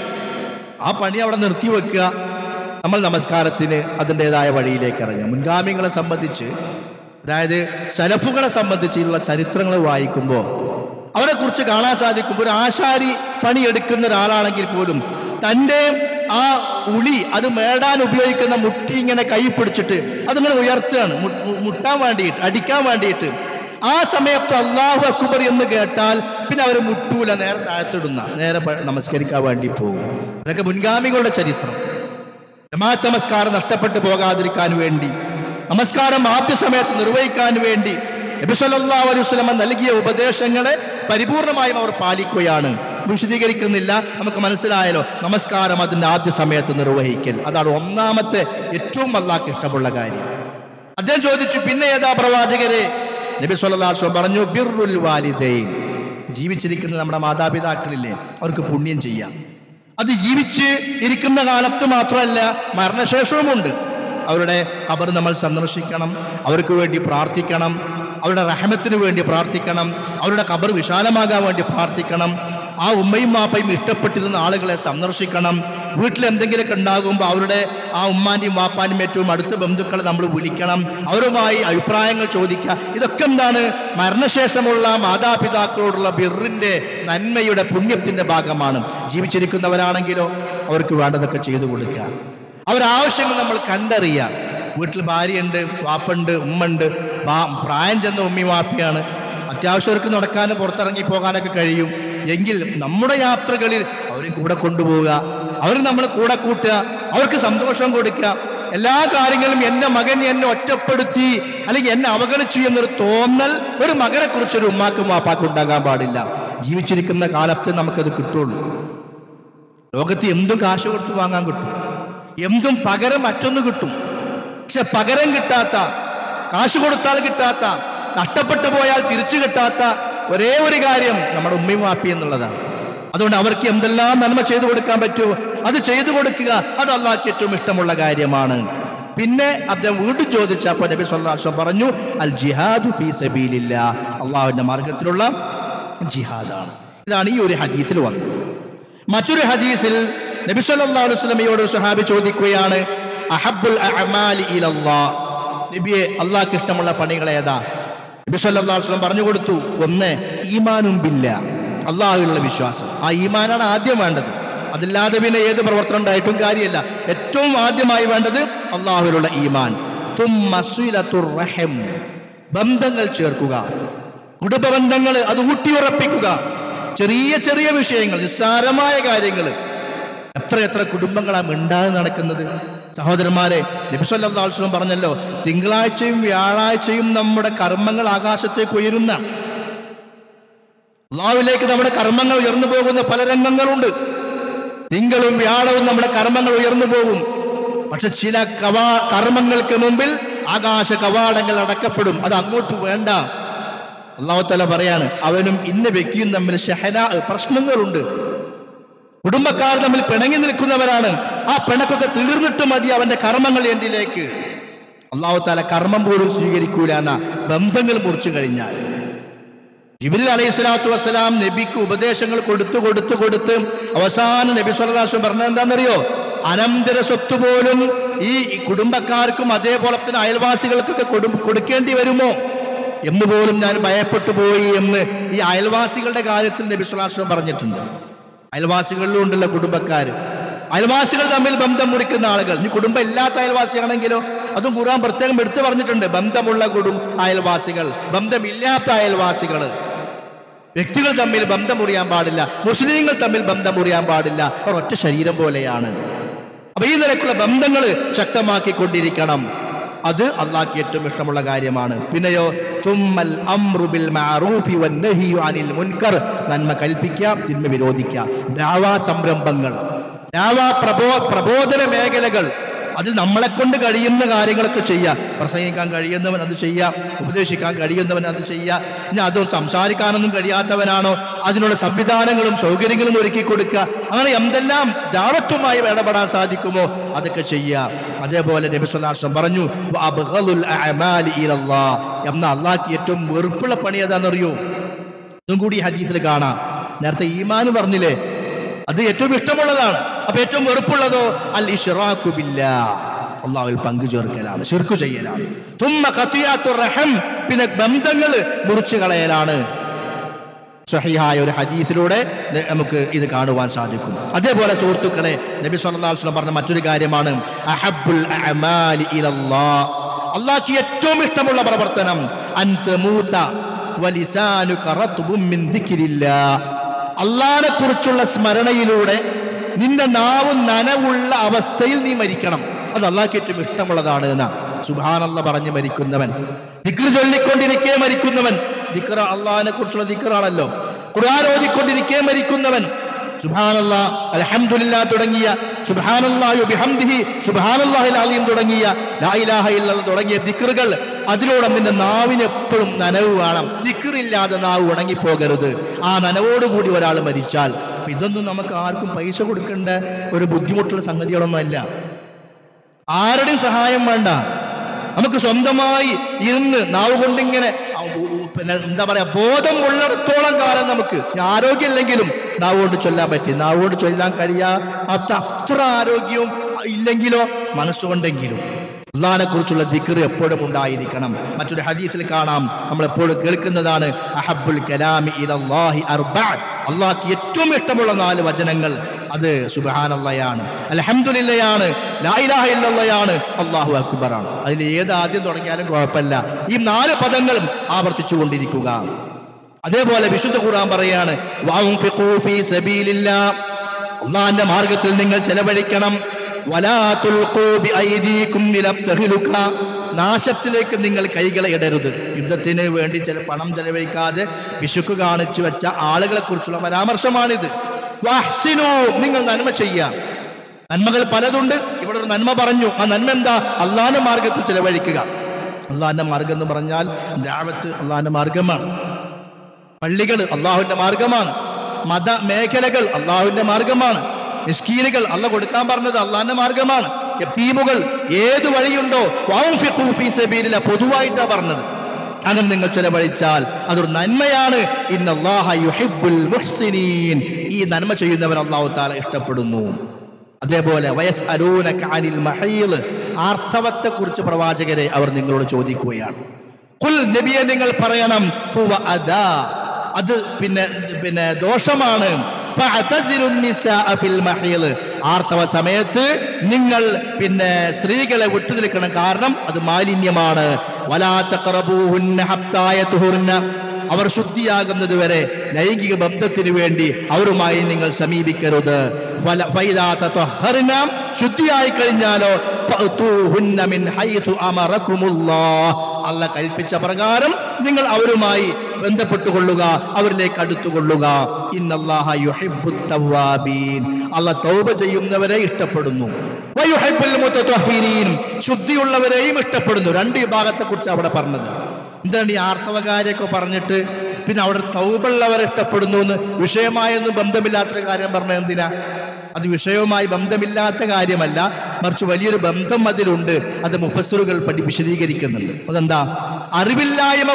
ആ പണി അവിടെ നിർത്തിവെക്കുക. നമ്മൾ നമസ്കാരത്തിന് അതിൻ്റെതായ വഴിയിലേക്ക് ഇറങ്ങുക. മുൻഗാമികളെ സംബന്ധിച്ച്, അതായത് സലഫുകളെ സംബന്ധിച്ചുള്ള ചരിത്രങ്ങൾ വായിക്കുമ്പോൾ അവരെ കുറിച്ച് കാണാൻ സാധിക്കും, ഒരു ആശാരി പണിയെടുക്കുന്ന ഒരാളാണെങ്കിൽ പോലും തൻ്റെ ആ ഉളി അത് മേടാൻ ഉപയോഗിക്കുന്ന മുട്ടി ഇങ്ങനെ കൈ പിടിച്ചിട്ട് അതിങ്ങനെ ഉയർത്തുകയാണ്, മുട്ടാൻ വേണ്ടിയിട്ട്, അടിക്കാൻ വേണ്ടിയിട്ട്. ആ സമയത്ത് അല്ലാഹു അക്ബർ എന്ന് കേട്ടാൽ പിന്നെ അവർ മുട്ടൂല, നേരെ താഴ്ത്തിടുന്ന, നേരെ നമസ്കരിക്കാൻ വേണ്ടി പോകും. അതൊക്കെ മുൻഗാമികളുടെ ചരിത്രം. ജമാഅത്ത് നമസ്കാരം നഷ്ടപ്പെട്ടു പോകാതിരിക്കാൻ വേണ്ടി, നമസ്കാരം ആദ്യ സമയത്ത് നിർവഹിക്കാൻ വേണ്ടി നബി സല്ലല്ലാഹു അലൈഹി വസല്ലം നൽകിയ ഉപദേശങ്ങളെ പരിപൂർണമായും അവർ പാലിക്കുകയാണ്. വിശദീകരിക്കുന്നില്ല, നമുക്ക് മനസ്സിലായല്ലോ. നമസ്കാരം അതിന്റെ ആദ്യ സമയത്ത് നിർവഹിക്കൽ, അതാണ് ഒന്നാമത്തെ ഏറ്റവും അല്ലാഹ്ക്ക് ഇഷ്ടമുള്ള കാര്യം. അദ്ദേഹം ചോദിച്ചു, പിന്നെ ഏതാ പ്രവാചകരെ? നബി സല്ലല്ലാഹു അലൈഹി വസല്ലം പറഞ്ഞു, ബിർറുൽ വാലിദൈൻ, ജീവിച്ചിരിക്കുന്ന നമ്മുടെ മാതാപിതാക്കളില്ലേ, അവർക്ക് പുണ്യം ചെയ്യാം. അത് ജീവിച്ച് ഇരിക്കുന്ന കാലത്ത് മാത്രമല്ല, മരണശേഷവുമുണ്ട്. അവരുടെ ഖബർ നമ്മൾ സന്ദർശിക്കണം, അവർക്ക് വേണ്ടി പ്രാർത്ഥിക്കണം, അവരുടെ റഹ്മത്തിന് വേണ്ടി പ്രാർത്ഥിക്കണം, അവരുടെ ഖബർ വിശാലമാകാൻ വേണ്ടി പ്രാർത്ഥിക്കണം. ആ ഉമ്മയും വാപ്പയും ഇഷ്ടപ്പെട്ടിരുന്ന ആളുകളെ സന്ദർശിക്കണം. വീട്ടിൽ എന്തെങ്കിലുമൊക്കെ ഉണ്ടാകുമ്പോൾ അവരുടെ ആ ഉമ്മാന്റെയും വാപ്പാന്റെയും ഏറ്റവും അടുത്ത ബന്ധുക്കളെ നമ്മൾ വിളിക്കണം, അവരുമായി അഭിപ്രായങ്ങൾ ചോദിക്കുക. ഇതൊക്കെ എന്താണ്? മരണശേഷമുള്ള മാതാപിതാക്കളോടുള്ള ബിറിന്റെ, നന്മയുടെ, പുണ്യത്തിന്റെ ഭാഗമാണ്. ജീവിച്ചിരിക്കുന്നവരാണെങ്കിലോ അവർക്ക് വേണ്ടതൊക്കെ ചെയ്തു കൊടുക്കുക. അവരാവശ്യങ്ങൾ നമ്മൾ കണ്ടറിയുക. വീട്ടിൽ ഭാര്യയുണ്ട്, വാപ്പുണ്ട്, ഉമ്മുണ്ട്, പ്രായം ചെന്ന ഉമ്മി വാപ്പയാണ്. അത്യാവശ്യം അവർക്ക് നടക്കാനും പുറത്തിറങ്ങി പോകാനൊക്കെ കഴിയും. എങ്കിൽ നമ്മുടെ യാത്രകളിൽ അവരും കൂടെ കൊണ്ടുപോവുക, അവർ നമ്മൾ കൂടെ കൂട്ടുക, അവർക്ക് സന്തോഷം കൊടുക്കുക. എല്ലാ കാര്യങ്ങളും എൻ്റെ മകൻ എന്നെ ഒറ്റപ്പെടുത്തി അല്ലെങ്കിൽ എന്നെ അവഗണിച്ചു എന്നൊരു തോന്നൽ ഒരു മകനെ കുറിച്ച് ഒരു ഉമ്മാക്കും വാപ്പാക്കും ഉണ്ടാകാൻ പാടില്ല. ജീവിച്ചിരിക്കുന്ന കാലത്ത് നമുക്കത് കിട്ടുള്ളൂ. ലോകത്ത് എന്തും കാശ് കൊടുത്ത് വാങ്ങാൻ കിട്ടും, എന്തും പകരം മറ്റൊന്ന് കിട്ടും. പക്ഷെ പകരം കിട്ടാത്ത, കാശ് കൊടുത്താൽ കിട്ടാത്ത, നഷ്ടപ്പെട്ടു പോയാൽ തിരിച്ചു കിട്ടാത്ത ഒരേ ഒരു കാര്യം നമ്മുടെ ഉമ്മയും വാപ്പി എന്നുള്ളതാണ്. അതുകൊണ്ട് അവർക്ക് എന്തെല്ലാം നന്മ ചെയ്തു കൊടുക്കാൻ പറ്റുമോ അത് ചെയ്തു കൊടുക്കുക. അത് അല്ലാഹ്ക്ക് ഏറ്റവും ഇഷ്ടമുള്ള കാര്യമാണ്. പിന്നെ അദ്ദേഹം വീണ്ടും ചോദിച്ചപ്പോൾ നബി സല്ലല്ലാഹു അലൈഹി വസല്ലം പറഞ്ഞു, അൽ ജിഹാദു ഫീ സബീലില്ലാഹ്, അള്ളാഹുവിന്റെ മാർഗത്തിലുള്ള ജിഹാദാണ്. ഇതാണ് ഈ ഒരു ഹദീസിൽ വന്നത്. മറ്റൊരു ഹദീസിൽ നബി സല്ലല്ലാഹു അലൈഹി വസല്ലമയോട് സ്വഹാബി ചോദിക്കുകയാണ്, അഹബ്ബുൽ അഅമാലി ഇലല്ലാഹ്, നബിയെ അള്ളാഹ്ക്ക് ഇഷ്ടമുള്ള പണികൾ ഏതാ? നബി സല്ലല്ലാഹു അലൈഹി വസല്ലം പറഞ്ഞു കൊടുത്തു, ഒന്ന് ഈമാനും ബില്ലാഹ്, അള്ളാഹുവിലുള്ള വിശ്വാസം. ആ ഈമാനാണ് ആദ്യം വേണ്ടത്. അതില്ലാതെ പിന്നെ ഏത് പ്രവർത്തനം ഉണ്ടായിട്ടും കാര്യമില്ല. ഏറ്റവും ആദ്യമായി വേണ്ടത് അള്ളാഹുവിലുള്ള ഈമാൻ. തുമ്മ സിലത്തുർ റഹം, ബന്ധങ്ങൾ ചേർക്കുക, കുടുംബബന്ധങ്ങൾ അത് ഊട്ടിയുറപ്പിക്കുക. ചെറിയ ചെറിയ വിഷയങ്ങൾ, നിസ്സാരമായ കാര്യങ്ങൾ, എത്ര കുടുംബങ്ങളാണ് മിണ്ടാതെ നടക്കുന്നത്. സഹോദരന്മാരെ, നബി സല്ലല്ലാഹു അലൈഹി വസല്ലം പറഞ്ഞല്ലോ, തിങ്കളാഴ്ചയും വ്യാഴാഴ്ചയും നമ്മുടെ കർമ്മങ്ങൾ ആകാശത്തേക്ക് ഉയരുന്ന, അല്ലാഹുവിലേക്ക് നമ്മുടെ കർമ്മങ്ങൾ ഉയർന്നു പോകുന്ന പല രംഗങ്ങളുണ്ട്. തിങ്കളും വ്യാഴവും നമ്മുടെ കർമ്മങ്ങൾ ഉയർന്നു പോകും. പക്ഷെ ചില കർമ്മങ്ങൾക്ക് മുമ്പിൽ ആകാശ കവാടങ്ങൾ അടക്കപ്പെടും. അത് അങ്ങോട്ട് വേണ്ട. അല്ലാഹു തആല പറയാണ്, അവനും ഇന്ന വ്യക്തിയും തമ്മിൽ പ്രശ്നങ്ങളുണ്ട്. കുടുംബക്കാർ തമ്മിൽ പിണങ്ങി നിൽക്കുന്നവരാണ്. ആ പിണക്കൊക്കെ തീർന്നിട്ട് മതി അവന്റെ കർമ്മങ്ങൾ എന്നിലേക്ക്. അല്ലാഹു തആല കർമ്മം പോലും സ്വീകരിക്കൂല എന്ന ബന്ധങ്ങൾ മുറിച്ചു കഴിഞ്ഞാൽ. ജിബ്രീൽ അലൈഹിസ്സലാത്തു വസ്സലാം നബിക്ക് ഉപദേശങ്ങൾ കൊടുത്ത് അവസാനം നബി സ്വല്ലല്ലാഹു അലൈഹി വസല്ലം പറഞ്ഞത് എന്താണെന്നറിയോ? അനന്തര സ്വത്ത് പോലും ഈ കുടുംബക്കാർക്കും അതേപോലെ തന്നെ അയൽവാസികൾക്കൊക്കെ കൊടുക്കേണ്ടി വരുമോ എന്ന് പോലും ഞാൻ ഭയപ്പെട്ടു പോയി എന്ന് ഈ അയൽവാസികളുടെ കാര്യത്തിൽ നബി സ്വല്ലല്ലാഹു അലൈഹി വസല്ലം പറഞ്ഞിട്ടുണ്ട്. അയൽവാസികളിലും ഉണ്ടല്ലോ കുടുംബക്കാര്. അയൽവാസികൾ തമ്മിൽ ബന്ധം മുറിക്കുന്ന ആളുകൾ. ഇനി കുടുംബം ഇല്ലാത്ത അയൽവാസിയാണെങ്കിലോ അതും ഖുർആൻ പ്രത്യേകം എടുത്തു പറഞ്ഞിട്ടുണ്ട്. ബന്ധമുള്ള അയൽവാസികൾ, ബന്ധമില്ലാത്ത അയൽവാസികൾ. വ്യക്തികൾ തമ്മിൽ ബന്ധം മുറിയാൻ പാടില്ല, മുസ്ലിങ്ങൾ തമ്മിൽ ബന്ധം മുറിയാൻ പാടില്ല. അവർ ഒറ്റ ശരീരം പോലെയാണ്. അപ്പൊ ഈ നിലക്കുള്ള ബന്ധങ്ങൾ ശക്തമാക്കിക്കൊണ്ടിരിക്കണം. അത് അള്ളാഹ്ക്ക് ഏറ്റവും ഇഷ്ടമുള്ള കാര്യമാണ്. പിന്നെയോ തുമ്മൽ അംറു ബിൽ മഅറൂഫി വന്നഹി അനിൽ മുൻകർ, നന്മ കൽപ്പിക്കുക, തിന്മ വിരോധിക്കുക. ദഅവാ സംരംഭങ്ങൾ, ദഅവാ പ്രബോധന മേഖലകൾ, അതിൽ നമ്മളെ കൊണ്ട് കഴിയുന്ന കാര്യങ്ങളൊക്കെ ചെയ്യുക. പ്രസംഗിക്കാൻ കഴിയുന്നവൻ അത് ചെയ്യുക, ഉപദേശിക്കാൻ കഴിയുന്നവൻ അത് ചെയ്യുക. ഇനി അതും സംസാരിക്കാനൊന്നും കഴിയാത്തവനാണോ അതിനുള്ള സംവിധാനങ്ങളും സൗകര്യങ്ങളും ഒരുക്കി കൊടുക്കുക. അങ്ങനെ എന്തെല്ലാം ദഅവത്തുമായി ഇടപെടാൻ സാധിക്കുമോ അതൊക്കെ ചെയ്യുക. അതേപോലെ നബി സ്വല്ലല്ലാഹു അലൈഹി വസല്ലം പറഞ്ഞു, വഅബ്ഗളുൽ അഅമാലി ഇലല്ലാഹ്, എന്ന അള്ളാഹ്ക്ക് ഏറ്റവും വെറുപ്പുള്ള പണി ഏതാണെന്നറിയോ? ഇതും കൂടി ഹദീസിൽ കാണാം. നേരത്തെ ഈമാൻ പറഞ്ഞില്ലേ, അത് ഏറ്റവും ഇഷ്ടമുള്ളതാണ്. അപ്പൊ ഏറ്റവും വെറുപ്പുള്ളതോ അൽ ഇശ്റാഖു ബില്ലാഹ്, അല്ലാഹുവിൽ പങ്കു ചേർക്കലാണ്, ശിർക്ക് ചെയ്യലാണ്. തുമ്മ ഖതിയാത്തുർ റഹം, പിന്നെ ബന്ധങ്ങൾ മുറിച്ചു കളയലാണ്. സ്വഹീഹായ ഒരു ഹദീസിലൂടെ നമുക്ക് ഇത് കാണുവാൻ സാധിക്കും. അതേപോലെ സുഹൃത്തുക്കളെ, നബി സ്വല്ലല്ലാഹു അലൈഹി വസല്ലം പറഞ്ഞ മറ്റൊരു കാര്യമാണ് അഹബ്ബുൽ അഅമാലി ഇലല്ലാഹ്, അല്ലാഹ്ക്ക് ഏറ്റവും ഇഷ്ടമുള്ള പ്രവർത്തനം അൻ തമൂത വലിസാനുക റത്ബും മിൻ ദിക്രില്ലാഹ്, അല്ലാഹനെ കുറിച്ചുള്ള സ്മരണയിലൂടെ നിന്റെ നാവും നനവുള്ള അവസ്ഥയിൽ നീ മരിക്കണം. അത് അല്ലാഹ്ക്ക് ഏറ്റവും ഇഷ്ടമുള്ളതാണ് എന്നാ. സുബ്ഹാനല്ലാഹ് പറഞ്ഞു മരിക്കുന്നവൻ, ദിക്ർ ചൊല്ലിക്കൊണ്ടിരിക്കെ മരിക്കുന്നവൻ, ദിക്ർ അല്ലാഹനെ കുറിച്ചുള്ള ദിക്റാണല്ലോ, ഖുർആൻ ഓതിക്കൊണ്ടിരിക്കെ മരിക്കുന്നവൻ, സുബ്ഹാനല്ലാഹ് അൽഹംദുലില്ലാഹ് തുടങ്ങിയ, സുബ്ഹാനല്ലാഹി ബിഹംദിഹി സുബ്ഹാനല്ലാഹിൽ അലീം തുടങ്ങിയ, ലാ ഇലാഹ ഇല്ലല്ലാഹ് തുടങ്ങിയ ദിക്റുകൾ, അതിലൂടെ നിന്റെ നാവിന് എപ്പോഴും നനവ് വേണം. ദിക്റില്ലാതെ നാവ് ഉണങ്ങിപ്പോകരുത്. ആ നനവോടുകൂടി ഒരാൾ മരിച്ചാൽ, ഇതൊന്നും നമുക്ക് ആർക്കും പൈസ കൊടുക്കേണ്ട ഒരു ബുദ്ധിമുട്ടുള്ള സംഗതികളൊന്നുമല്ല. ആരുടെയും സഹായം വേണ്ട. നമുക്ക് സ്വന്തമായി ഇരുന്ന് നാവ് കൊണ്ടിങ്ങനെ പിന്നെ എന്താ പറയാ, ബോധം ഉള്ളിടത്തോളം കാലം നമുക്ക് ആരോഗ്യമില്ലെങ്കിലും നാവ് കൊണ്ട് ചൊല്ലാൻ പറ്റി. നാവ് കൊണ്ട് ചൊല്ലാൻ കഴിയാത്ത അത്ര ആരോഗ്യവും ഇല്ലെങ്കിലോ മനസ്സുകൊണ്ടെങ്കിലും അല്ലാഹനെ കുറിച്ചുള്ള ദിക്ർ എപ്പോഴും ഉണ്ടായിരിക്കണം. മറ്റൊരു ഹദീസിൽ കാണാം, നമ്മൾ എപ്പോഴും കേൾക്കുന്നതാണ് അഹബ്ബുൽ കലാമി ഇലല്ലാഹി അർബഅ, അല്ലാഹ്ക്ക് ഏറ്റവും ഇഷ്ടമുള്ള 4 വചനങ്ങൾ. അത് സുബ്ഹാനല്ലാഹയാണ്, അൽഹംദുലില്ലയാണ്, ലാ ഇലാഹ ഇല്ലല്ലാഹയാണ്, അല്ലാഹു അക്ബറാണ്. അതിൽ ഏത് ആദ്യം തുടങ്ങിയാലും കുഴപ്പമില്ല. ഈ 4 പദങ്ങളും ആവർത്തിച്ചു കൊണ്ടിരിക്കുക. അതേപോലെ വിശുദ്ധ ഖുർആൻ പറയാണ്, വഅൻഫിഖൂ ഫീ സബീലില്ലാഹ്, അല്ലാഹുവിന്റെ മാർഗ്ഗത്തിൽ നിങ്ങൾ ചെലവഴിക്കണം. വലാ തുൽഖൂ ബിഐദീകും ഇലാ തഹ്ലുക, നാശത്തിലേക്ക് നിങ്ങൾ കൈകളെ ഇടരുത്. യുദ്ധത്തിന് വേണ്ടി പണം ചെലവഴിക്കാതെ വിശുക്ക് കാണിച്ചു വെച്ച ആളുകളെ കുറിച്ചുള്ള പരാമർശമാണിത്. വഹ്സിനൂ, നിങ്ങൾ നന്മ ചെയ്യുക. നന്മകൾ പലതുണ്ട്. ഇവിടെ ഒരു നന്മ പറഞ്ഞു. ആ നന്മ എന്താ? അല്ലാഹുവിന്റെ മാർഗ്ഗത്തിൽ ചെലവഴിക്കുക. അല്ലാഹുവിന്റെ മാർഗ്ഗം എന്ന് പറഞ്ഞാൽ ദഅവത്ത് അല്ലാഹുവിന്റെ മാർഗ്ഗമാണ്. പള്ളികൾ അല്ലാഹുവിന്റെ മാർഗ്ഗമാണ്. മത മേഖലകൾ അല്ലാഹുവിന്റെ മാർഗ്ഗമാണ്. മിസ്കീനുകൾ അല്ലാഹ് കൊടുക്കാൻ പറഞ്ഞത് അല്ലാഹുവിന്റെ മാർഗ്ഗമാണ്. യതീമുകൾ, ഏത് വഴിയുണ്ടോ വഅൻഫിഖൂ ഫീ സബീലില്ലാഹ്, പൊതുവായിട്ടാ പറഞ്ഞത്. അങ്ങനെ നിങ്ങൾ ചെലവഴിച്ചാൽ അതൊരു നന്മയാണ്. ഇന്നല്ലാഹ യുഹിബ്ബുൽ മുഹ്സിനീൻ, ഈ നന്മ ചെയ്യുന്നവർ അല്ലാഹു തആല ഇഷ്ടപ്പെടുന്നു. അതേപോലെ വയസ്അലൂനക അനിൽ മഹീൽ, ആർത്തവത്തെ കുറിച്ച് പ്രവാചകരെ അവർ നിങ്ങളോട് ചോദിക്കുകയാണ്. ഖുൽ, നബിയെ നിങ്ങൾ പറയണം, ഹുവ അദാ, അത് പിന്നെ ദോഷമാണ്. ഫഅതസിലുൻ നിസാഅ ഫിൽ മഹീൽ, ആർത്തവ സമയത്ത് നിങ്ങൾ സ്ത്രീകളെ വിട്ടു നിൽക്കണം, കാരണം അത് മാലിന്യമാണ്. വലാ തഖറബൂഹുന്ന ഹത്താ യത്ഹുർന, അവർ ശുദ്ധിയാകുന്നത് വരെ ലൈംഗിക ബന്ധത്തിന് വേണ്ടി അവരുമായി നിങ്ങൾ സമീപിക്കരുത്. ശുദ്ധിയായി കഴിഞ്ഞാലോ അല്ല കൽപ്പിച്ച പ്രകാരം നിങ്ങൾ അവരുമായി ബന്ധപ്പെട്ടുകൊള്ളുക, അവരിലേക്ക് അടുത്തുകൊള്ളുക. ഇന്നല്ലാഹ യുഹിബ്ബുത് തവ്വാബീൻ, അല്ലാഹ് തൗബ ചെയ്യുന്നവരെ ഇഷ്ടപ്പെടുന്നു. വയുഹിബ്ബുൽ മുതത്വഹിരീൻ, ശുദ്ധിയുള്ളവരെയും ഇഷ്ടപ്പെടുന്നു. രണ്ട് വിഭാഗത്തെ കുറിച്ച് അവിടെ പറഞ്ഞത്. എന്താണ് ഈ ആർത്തവകാര്യമൊക്കെ പറഞ്ഞിട്ട് പിന്നെ അവിടെ തൗബുള്ളവരെ ഇഷ്ടപ്പെടുന്നു എന്ന് വിഷയമായൊന്നും ബന്ധമില്ലാത്തൊരു കാര്യം പറഞ്ഞത് എന്തിനാ? അത് വിഷയവുമായി ബന്ധമില്ലാത്ത കാര്യമല്ല, മറിച്ച് വലിയൊരു ബന്ധം അതിലുണ്ട്. അത് മുഫസ്സിറുകൾ വിശദീകരിക്കുന്നുണ്ട്. അതെന്താ? അറിവില്ലായ്മ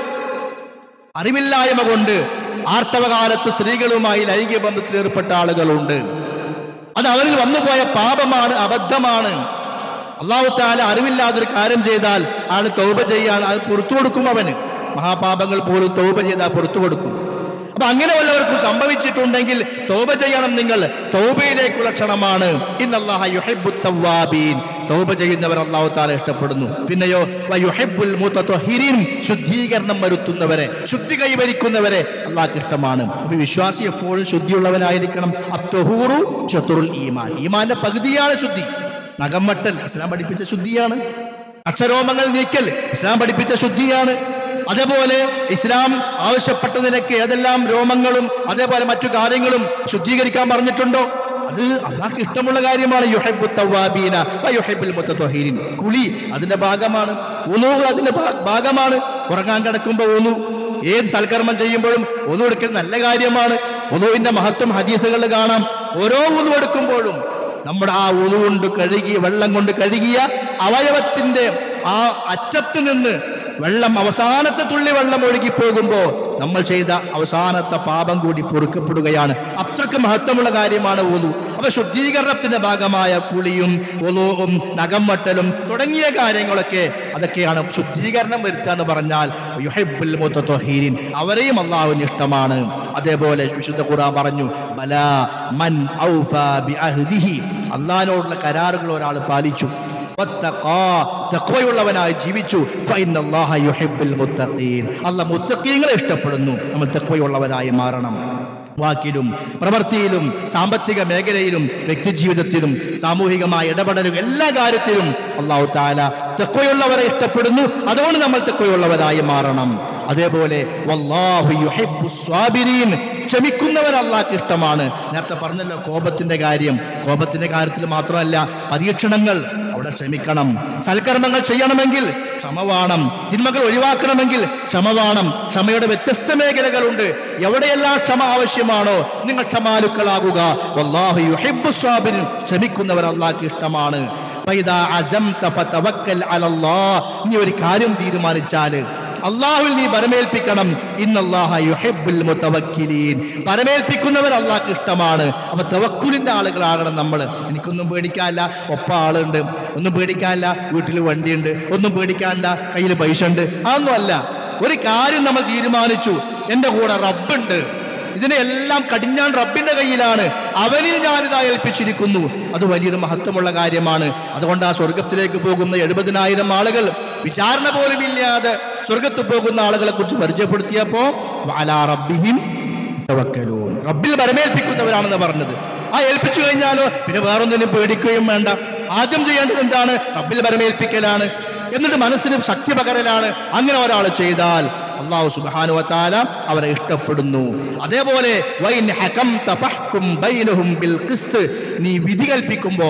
കൊണ്ട് ആർത്തവകാലത്ത് സ്ത്രീകളുമായി ലൈംഗിക ബന്ധത്തിൽ ഏർപ്പെട്ട ആളുകളുണ്ട്. അത് അവരിൽ വന്നുപോയ പാപമാണ്, അബദ്ധമാണ്. അല്ലാഹു തആല അറിവില്ലാതൊരു കാര്യം ചെയ്താൽ ആൾ തൗബ ചെയ്യാൻ പുറത്തു കൊടുക്കും. അവന് മഹാപാപങ്ങൾ പോലും തൗബ ചെയ്താൽ പുറത്തു കൊടുക്കും. അപ്പൊ അങ്ങനെ വല്ലവർക്കും സംഭവിച്ചിട്ടുണ്ടെങ്കിൽ തൗബ ചെയ്യണം. നിങ്ങൾ തൗബയിലേക്കുള്ള ക്ഷണമാണ്. ഇന്നല്ലാഹ യുഹിബ്ബുത് തവ്വാബീൻ, തൗബ ചെയ്യുന്നവർ അല്ലാഹു തആല ഇഷ്ടപ്പെടുന്നു. പിന്നെയോ വയുഹിബ്ബുൽ മുതത്വഹിരീൻ, ശുദ്ധീകരണം വരുത്തുന്നവരെ, ശുദ്ധി കൈവരിക്കുന്നവരെ അല്ലാഹുക്ക് ഇഷ്ടമാണ്. അപ്പൊ വിശ്വാസി എപ്പോഴും ശുദ്ധിയുള്ളവനായിരിക്കണം. അത്വഹൂറു ശത്റുൽ ഈമാൻ, ഈമാന്റെ പകുതിയാണ് ശുദ്ധി. നഖം വെട്ടൽ ഇസ്ലാം പഠിപ്പിച്ച ശുദ്ധിയാണ്. അക്ഷരോമങ്ങൾ നീക്കൽ ഇസ്ലാം പഠിപ്പിച്ച ശുദ്ധിയാണ്. അതേപോലെ ഇസ്ലാം ആവശ്യപ്പെട്ട നിലയ്ക്ക് ഏതെല്ലാം രോമങ്ങളും അതേപോലെ മറ്റു കാര്യങ്ങളും ശുദ്ധീകരിക്കാൻ പറഞ്ഞിട്ടുണ്ടോ അത് അല്ലാഹുക്ക് ഇഷ്ടമുള്ള കാര്യമാണ്. യുഹിബ്ബുത് തവ്വാബീന വയുഹിബ്ബുൽ മുതത്വഹിരീൻ, കുളി അതിന്റെ ഭാഗമാണ്. വുളൂ അതിന്റെ ഭാഗമാണ്. ഉറങ്ങാൻ കിടക്കുമ്പോൾ വുളൂ, ഏത് സൽക്കർമ്മം ചെയ്യുമ്പോഴും വുളൂ എടുക്കൽ നല്ല കാര്യമാണ്. വുളൂവിന്റെ മഹത്വം ഹദീസുകളിൽ കാണാം. ഓരോ വുളൂ എടുക്കുമ്പോഴും നമ്മുടെ ആ വുളൂ കൊണ്ട് കഴുകിയ വെള്ളം കൊണ്ട് കഴുകിയ അവയവത്തിന്റെ ആ അറ്റത്ത് നിന്ന് വെള്ളം, അവസാനത്തെ തുള്ളി വെള്ളം ഒഴുകി പോകുമ്പോ നമ്മൾ ചെയ്ത അവസാനത്തെ പാപം കൂടി പൊറുക്കപ്പെടുകയാണ്. അത്രക്ക് മഹത്വമുള്ള കാര്യമാണ് വുളൂ. അപ്പൊ ശുദ്ധീകരണത്തിന്റെ ഭാഗമായ കുളിയും വുളൂവും നഖം വെട്ടലും തുടങ്ങിയ കാര്യങ്ങളൊക്കെ അതൊക്കെയാണ് ശുദ്ധീകരണം വരുത്തുക എന്ന് പറഞ്ഞാൽ. യുഹിബ്ബുൽ മുതത്വഹിരീൻ, അവരെയും അല്ലാഹുവിന് ഇഷ്ടമാണ്. അതേപോലെ വിശുദ്ധ ഖുർആൻ പറഞ്ഞു, ബലാ മൻ ഔഫാ ബിഅഹ്ദിഹി, അല്ലാഹുവിനോടുള്ള കരാറുകൾ ഒരാൾ പാലിച്ചു, തഖ്വയുള്ളവനായി ജീവിച്ചു, ഫഇന്നല്ലാഹ യുഹിബ്ബുൽ മുത്തഖീൻ, അല്ലാഹ് മുത്തഖീങ്ങളെ ഇഷ്ടപ്പെടുന്നു. നമ്മൾ തഖ്വയുള്ളവരായി മാറണം. വാക്കിലും പ്രവൃത്തിയിലും സാമ്പത്തിക മേഖലയിലും വ്യക്തിജീവിതത്തിലും സാമൂഹികമായ ഇടപെടലും എല്ലാ കാര്യത്തിലും അല്ലാഹു തആല തഖ്വയുള്ളവരെ ഇഷ്ടപ്പെടുന്നു. അതുകൊണ്ട് നമ്മൾ തഖ്വയുള്ളവരായി മാറണം. അതേപോലെ വല്ലാഹു യുഹിബ്ബുസ് സ്വാബിരീൻ, ക്ഷമിക്കുന്നവർ അല്ലാഹുക്ക് ഇഷ്ടമാണ്. നേരത്തെ പറഞ്ഞല്ലോ കോപത്തിന്റെ കാര്യം. കോപത്തിന്റെ കാര്യത്തിൽ മാത്രമല്ല, പരീക്ഷണങ്ങൾ അവിടെ ക്ഷമിക്കണം. സൽക്കർമ്മങ്ങൾ ചെയ്യണമെങ്കിൽ ക്ഷമ വേണം. തിന്മകൾ ഒഴിവാക്കണമെങ്കിൽ ക്ഷമ വേണം. ക്ഷമയുടെ വ്യത്യസ്ത മേഖലകളുണ്ട്. എവിടെയെല്ലാം ക്ഷമ ആവശ്യമാണോ നിങ്ങൾ ക്ഷമാലുക്കളാകുക. വല്ലാഹു യുഹിബ്ബുസ് സ്വാബിരീൻ, ക്ഷമിക്കുന്നവർ അല്ലാഹുക്ക് ഇഷ്ടമാണ്. ഫൈദാ അസംത ഫതവക്കൽ അലല്ലാഹ്, നീ ഒരു കാര്യം തീരുമാനിച്ചാൽ അല്ലാഹുവിൽ നീ പരമേൽപ്പിക്കണം. ഇന്നല്ലാഹ യുഹിബ്ബുൽ മുതവക്കിലീൻ, പരമേൽപ്പിക്കുന്നവർ അല്ലാഹുക്ക് ഇഷ്ടമാണ്. അപ്പൊ തവക്കുലിന്റെ ആളുകളാകണം നമ്മൾ. എനിക്കൊന്നും പേടിക്കാനില്ല, ഒപ്പം ആളുണ്ട്, ഒന്നും പേടിക്കാനില്ല, വീട്ടിൽ വണ്ടിയുണ്ട്, ഒന്നും പേടിക്കാനില്ല, കയ്യിൽ പൈസ ഉണ്ട്, അതൊന്നും അല്ല. ഒരു കാര്യം നമ്മൾ തീരുമാനിച്ചു, എന്റെ കൂടെ റബ്ബുണ്ട്, ഇതിനെല്ലാം കടിഞ്ഞാൻ റബ്ബിന്റെ കയ്യിലാണ്, അവനിൽ ഞാനിതാ ഏൽപ്പിച്ചിരിക്കുന്നു. അത് വലിയൊരു മഹത്വമുള്ള കാര്യമാണ്. അതുകൊണ്ട് ആ സ്വർഗത്തിലേക്ക് പോകുന്ന 70,000 ആളുകൾ വിചാരണ പോലും ഇല്ലാതെ സ്വർഗത്ത് പോകുന്ന ആളുകളെ കുറിച്ച് പരിചയപ്പെടുത്തിയപ്പോ വഅലാ റബ്ബിഹിം യതവക്കലൂൻ, റബ്ബിൽ പരമേൽപ്പിക്കുന്നവരാണെന്ന് പറഞ്ഞത്. ആ ഏൽപ്പിച്ചു കഴിഞ്ഞാലോ പിന്നെ വേറൊന്നിനും പേടിക്കുകയും വേണ്ട. ആദ്യം ചെയ്യേണ്ടത് എന്താണ്? റബ്ബിൽ പരമേൽപ്പിക്കലാണ്. എന്നിട്ട് മനസ്സിന് ശക്തി പകരലാണ്. അങ്ങനെ ഒരാൾ ചെയ്താൽ അല്ലാഹു സുബ്ഹാനഹു വ തആല അവരെ ഇഷ്ടപ്പെടുന്നു. അതേപോലെ വൈൻ ഹകംത ഫഹ്കും ബൈനഹും ബിൽ ഖിസ്ത്, നീ വിധി കൽപ്പിക്കുമ്പോ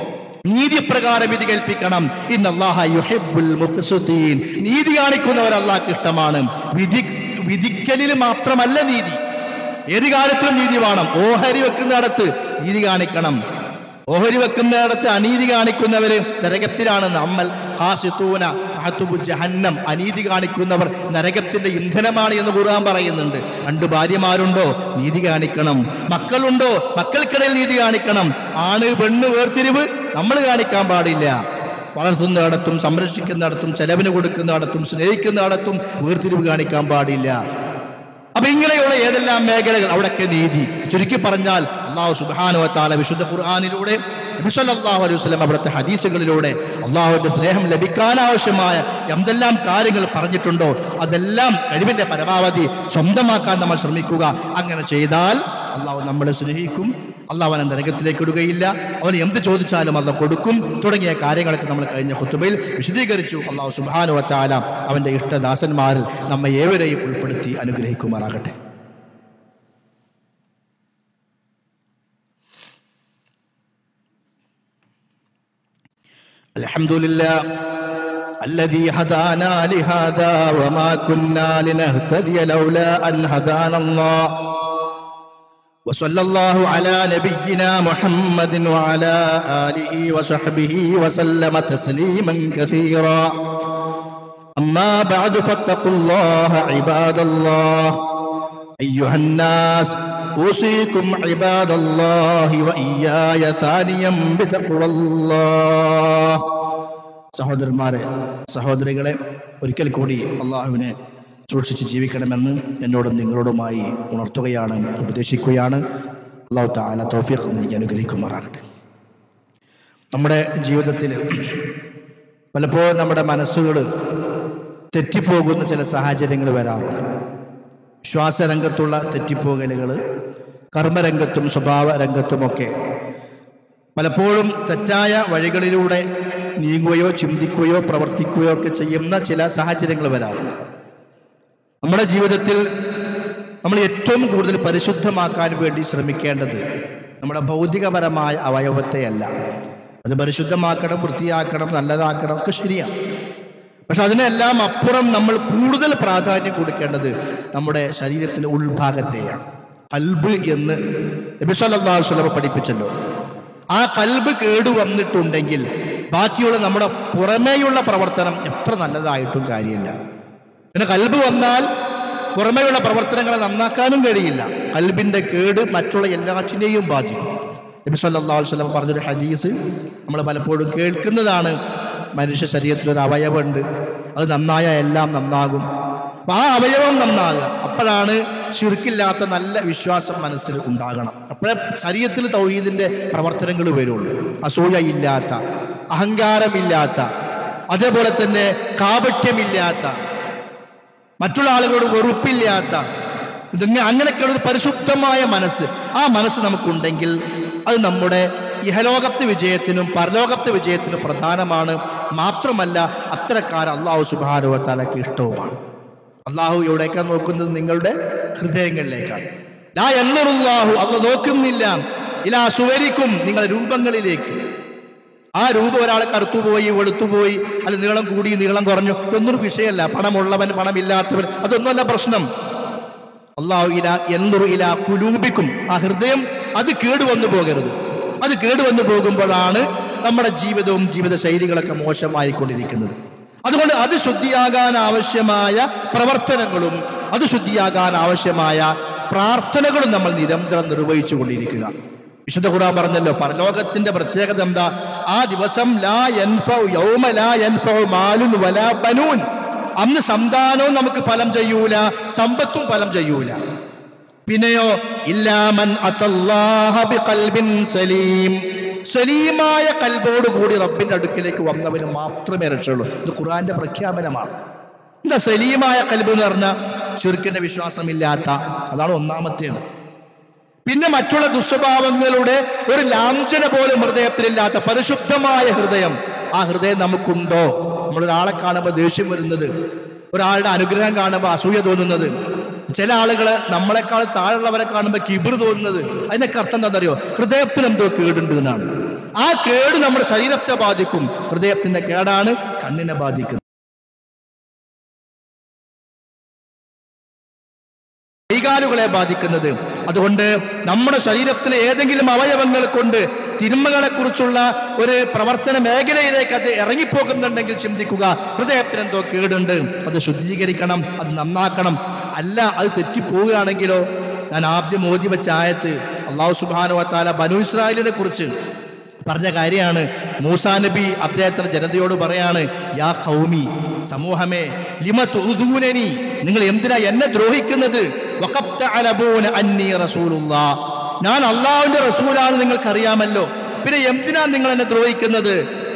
നീതിപ്രകാരം വിധി കൽപ്പിക്കണം. ഇന്നല്ലാഹ യുഹിബ്ബുൽ മുഖ്സിതീൻ, നീതി കാണിക്കുന്നവർ അല്ലാഹുക്ക് ഇഷ്ടമാണ്. വിധിക്കലിൽ മാത്രമല്ല നീതി, ഏത് കാര്യത്തിലും നീതി വേണം. ഓഹരി വെക്കുന്നിടത്ത് നീതി കാണിക്കണം. ഓഹരി വെക്കുന്നിടത്ത് അനീതി കാണിക്കുന്നവര് നരകത്തിലാണ്. നമ്മൾ ഖാസിതൂന അഹ്തുബു ജഹന്നം, അനീതി കാണിക്കുന്നവർ നരകത്തിന്റെ ഇന്ധനമാണ് എന്ന് ഖുർആൻ പറയുന്നുണ്ട്. 2 ഭാര്യമാരുണ്ടോ നീതി കാണിക്കണം. മക്കളുണ്ടോ മക്കൾക്കിടയിൽ നീതി കാണിക്കണം. ആണ് പെണ്ണ് വേർതിരിവ് നമ്മൾ കാണിക്കാൻ പാടില്ല. വളർത്തുന്നിടത്തും സംരക്ഷിക്കുന്നിടത്തും ചെലവിന് കൊടുക്കുന്നിടത്തും സ്നേഹിക്കുന്നിടത്തും വേർതിരിവ് കാണിക്കാൻ പാടില്ല. അപ്പൊ ഇങ്ങനെയുള്ള ഏതെല്ലാം മേഖലകൾ അവിടൊക്കെ നീതി. ചുരുക്കി പറഞ്ഞാൽ അല്ലാഹു സുബ്ഹാനഹു വ തആല വിശുദ്ധ ഖുർആനിലൂടെ നബി സല്ലല്ലാഹു അലൈഹി വസല്ലം അവിടുത്തെ ഹദീസുകളിലൂടെ അള്ളാഹുവിന്റെ സ്നേഹം ലഭിക്കാൻ ആവശ്യമായ എന്തെല്ലാം കാര്യങ്ങൾ പറഞ്ഞിട്ടുണ്ടോ അതെല്ലാം കഴിവിന്റെ പരമാവധി സ്വന്തമാക്കാൻ നമ്മൾ ശ്രമിക്കുക. അങ്ങനെ ചെയ്താൽ അള്ളാഹു നമ്മളെ സ്നേഹിക്കും, അള്ളാഹു അവനെ നരകത്തിലേക്ക് ഇടുകയില്ല, അവൻ എന്ത് ചോദിച്ചാലും അള്ളാഹു കൊടുക്കും. തുടങ്ങിയ കാര്യങ്ങളൊക്കെ നമ്മൾ കഴിഞ്ഞ ഖുതുബയിൽ വിശദീകരിച്ചു. അള്ളാഹു സുബ്ഹാനഹു വ തആല അവന്റെ ഇഷ്ടദാസന്മാരിൽ നമ്മെ ഏവരെയും ഉൾപ്പെടുത്തി അനുഗ്രഹിക്കുമാറാകട്ടെ. അൽഹംദുലില്ലാഹ് الذي هدانا لهذا وما كنا لنهتدي لولا أن هدانا الله وصلى الله على نبينا محمد وعلى آله وصحبه وسلم تسليما كثيرا. أما بعد فاتقوا الله عباد الله أيها الناس أوصيكم عباد الله وإياي ثانيا بتقوى الله. സഹോദരന്മാരെ, സഹോദരികളെ, ഒരിക്കൽ കൂടി അള്ളാഹുവിനെ സൂക്ഷിച്ച് ജീവിക്കണമെന്ന് എന്നോടും നിങ്ങളോടുമായി ഉണർത്തുകയാണ്, ഉപദേശിക്കുകയാണ്. അള്ളാഹു തആല തൗഫീഖ് നൽകി അനുഗ്രഹിക്കുമാറാകട്ടെ. നമ്മുടെ ജീവിതത്തിൽ പലപ്പോഴും നമ്മുടെ മനസ്സുകൾ തെറ്റിപ്പോകുന്ന ചില സാഹചര്യങ്ങൾ വരാറുണ്ട്. ശ്വാസരംഗത്തുള്ള തെറ്റിപ്പോകലുകൾ, കർമ്മരംഗത്തും സ്വഭാവ രംഗത്തുമൊക്കെ പലപ്പോഴും തെറ്റായ വഴികളിലൂടെ നീങ്ങുകയോ ചിന്തിക്കുകയോ പ്രവർത്തിക്കുകയോ ഒക്കെ ചെയ്യുന്ന ചില സാഹചര്യങ്ങൾ വരാറുണ്ട്. നമ്മുടെ ജീവിതത്തിൽ നമ്മൾ ഏറ്റവും കൂടുതൽ പരിശുദ്ധമാക്കാൻ വേണ്ടി ശ്രമിക്കേണ്ടത് നമ്മുടെ ഭൗതികപരമായ അവയവത്തെയല്ല. അത് പരിശുദ്ധമാക്കണം, വൃത്തിയാക്കണം, നല്ലതാക്കണം ഒക്കെ ശരിയാണ്. പക്ഷെ അതിനെല്ലാം അപ്പുറം നമ്മൾ കൂടുതൽ പ്രാധാന്യം കൊടുക്കേണ്ടത് നമ്മുടെ ശരീരത്തിലെ ഉൾഭാഗത്തെയാണ്. ഖൽബ് എന്ന് നബി സല്ലല്ലാഹു അലൈഹി വസല്ലം പഠിപ്പിച്ചല്ലോ. ആ ഖൽബ് കേടുവന്നിട്ടുണ്ടെങ്കിൽ ബാക്കിയുള്ള നമ്മുടെ പുറമേയുള്ള പ്രവർത്തനം എത്ര നല്ലതായിട്ടും കാര്യമില്ല. പിന്നെ ഖൽബ് വന്നാൽ പുറമേയുള്ള പ്രവർത്തനങ്ങളെ നന്നാക്കാനും കഴിയില്ല. ഖൽബിന്റെ കേട് മറ്റുള്ള എല്ലാറ്റിനെയും ബാധിക്കും. നബി സല്ലല്ലാഹു അലൈഹി വസല്ലം പറഞ്ഞൊരു ഹദീസ് നമ്മൾ പലപ്പോഴും കേൾക്കുന്നതാണ്. മനുഷ്യ ശരീരത്തിലൊരു അവയവമുണ്ട്, അത് നന്നായ എല്ലാം നന്നാകും. അപ്പൊ ആ അവയവം നന്നാകുക, അപ്പോഴാണ് ശിർക്കില്ലാത്ത നല്ല വിശ്വാസം മനസ്സിൽ ഉണ്ടാകണം. അപ്പോഴേ ശരീരത്തിൽ തൗഹീദിന്റെ പ്രവർത്തനങ്ങൾ വരുള്ളൂ. അസൂയയില്ലാത്ത, അഹങ്കാരമില്ലാത്ത, അതേപോലെ തന്നെ കാപട്യമില്ലാത്ത, മറ്റുള്ള ആളുകളോട് വെറുപ്പില്ലാത്ത, അങ്ങനെയൊക്കെയുള്ള ഒരു പരിശുദ്ധമായ മനസ്സ്, ആ മനസ്സ് നമുക്കുണ്ടെങ്കിൽ അത് നമ്മുടെ ഇഹലോകത്തെ വിജയത്തിനും പരലോകത്തെ വിജയത്തിനും പ്രധാനമാണ്. മാത്രമല്ല അത്തരക്കാർ അല്ലാഹു സുബ്ഹാനഹു വ തആലയ്ക്ക് ഇഷ്ടവുമാണ്. അള്ളാഹു എവിടേക്കാണ് നോക്കുന്നത്? നിങ്ങളുടെ ഹൃദയങ്ങളിലേക്കാണ്. ലാ യൻദുറുല്ലാഹു, അല്ലാഹു നോക്കുന്നില്ല ഇലാ സുവരിക്കും, നിങ്ങളുടെ രൂപങ്ങളിലേക്ക്. ആ രൂപം ഒരാളെ കറുത്തുപോയി, വെളുത്തുപോയി, അല്ല നീളം കൂടി നീളം കുറഞ്ഞു, ഇതൊന്നും വിഷയമല്ല. പണമുള്ളവൻ പണമില്ലാത്തവൻ, അതൊന്നുമല്ല പ്രശ്നം. അല്ലാഹു യൻദുറു ഇലാ ഖുലൂബിക്കും, ആ ഹൃദയം അത് കേടുവന്നു പോകരുത്. അത് കേടുവന്നു പോകുമ്പോഴാണ് നമ്മുടെ ജീവിതവും ജീവിത ശൈലികളൊക്കെ മോശമായിക്കൊണ്ടിരിക്കുന്നത്. അതുകൊണ്ട് അത് ശുദ്ധിയാകാൻ ആവശ്യമായ പ്രവർത്തനങ്ങളും അത് ശുദ്ധിയാകാൻ ആവശ്യമായ പ്രാർത്ഥനകളും നമ്മൾ നിരന്തരം നിർവഹിച്ചു കൊണ്ടിരിക്കുക. വിശുദ്ധ ഖുർആൻ പറഞ്ഞല്ലോ, പരലോകത്തിന്റെ പ്രത്യേകത എന്താ? ആ ദിവസം ലാ യൻഫഉ യൗമ ലാ യൻഫഉ മാലുൻ വലാ ബനൂൻ, അന്ന് സന്താനവും നമുക്ക് ഫലം ചെയ്യൂല, സമ്പത്തും ഫലം ചെയ്യൂല. പിന്നെയോ ഇല്ലാ മൻ അത്തല്ലാഹ ബിഖൽബിൻ സലീം, സലീമായ കൽബോട് കൂടി റബ്ബിന്റെ അടുക്കിലേക്ക് വന്നവന് മാത്രമേ രക്ഷയുള്ളൂ. ഇത് ഖുർആന്റെ പ്രഖ്യാപനമാണ്. എന്താ സലീമായ കൽബ് എന്ന് പറഞ്ഞാൽ? ശിർക്കിന്റെ വിശ്വാസമില്ലാത്ത, അതാണ് ഒന്നാമത്തേത്. പിന്നെ മറ്റുള്ള ദുസ്വഭാവങ്ങളുടെ ഒരു ലാഞ്ചന പോലും ഹൃദയത്തിലില്ലാത്ത പരിശുദ്ധമായ ഹൃദയം. ആ ഹൃദയം നമുക്കുണ്ടോ? നമ്മളൊരാളെ കാണുമ്പോൾ ദേഷ്യം വരുന്നത്, ഒരാളുടെ അനുഗ്രഹം കാണുമ്പോൾ അസൂയ തോന്നുന്നത്, ചില ആളുകള് നമ്മളെക്കാൾ താഴെയുള്ളവരെ കാണുമ്പോൾ കിബിർ തോന്നുന്നത്, അതിനൊക്കെ അർത്ഥം എന്താണെന്നറിയോ? ഹൃദയത്തിന് എന്തോ കേടുണ്ട് എന്നാണ്. ആ കേട് നമ്മുടെ ശരീരത്തെ ബാധിക്കും. ഹൃദയത്തിന്റെ കേടാണ് കണ്ണിനെ ബാധിക്കുന്നത്, കൈകാലുകളെ ബാധിക്കുന്നത്. അതുകൊണ്ട് നമ്മുടെ ശരീരത്തിലെ ഏതെങ്കിലും അവയവങ്ങൾ കൊണ്ട് തിന്മകളെ കുറിച്ചുള്ള ഒരു പ്രവർത്തന മേഖലയിലേക്ക് അത് ഇറങ്ങിപ്പോകുന്നുണ്ടെങ്കിൽ ചിന്തിക്കുക, ഹൃദയത്തിന് എന്തോ കേടുണ്ട്, അത് ശുദ്ധീകരിക്കണം, അത് നന്നാക്കണം. അല്ല, അത് തെറ്റിപ്പോവുകയാണെങ്കിലോ? ഞാൻ ആദ്യം ഓതി വെച്ച ആയത്ത് അല്ലാഹു സുബ്ഹാനഹു വ തആല ബനൂ ഇസ്രായേലിനെ കുറിച്ച് പറഞ്ഞ കാര്യമാണ്. മൂസാ നബി അദ്ദേഹത്തിന്റെ ജനതയോട് പറയാണ്, യാ ഖൗമി, സമൂഹമേ, ലിമ തുദൂനനി, നിങ്ങൾ എന്തിനാ എന്നെ ദ്രോഹിക്കുന്നത്? വഖബ് തഅലബൂന അന്നി റസൂലുള്ളാഹ്, ഞാൻ അല്ലാഹുവിന്റെ റസൂലാണ്, നിങ്ങൾക്കറിയാമല്ലോ. പിന്നെ എന്തിനാ നിങ്ങൾ എന്നെ ദ്രോഹിക്കുന്നത്?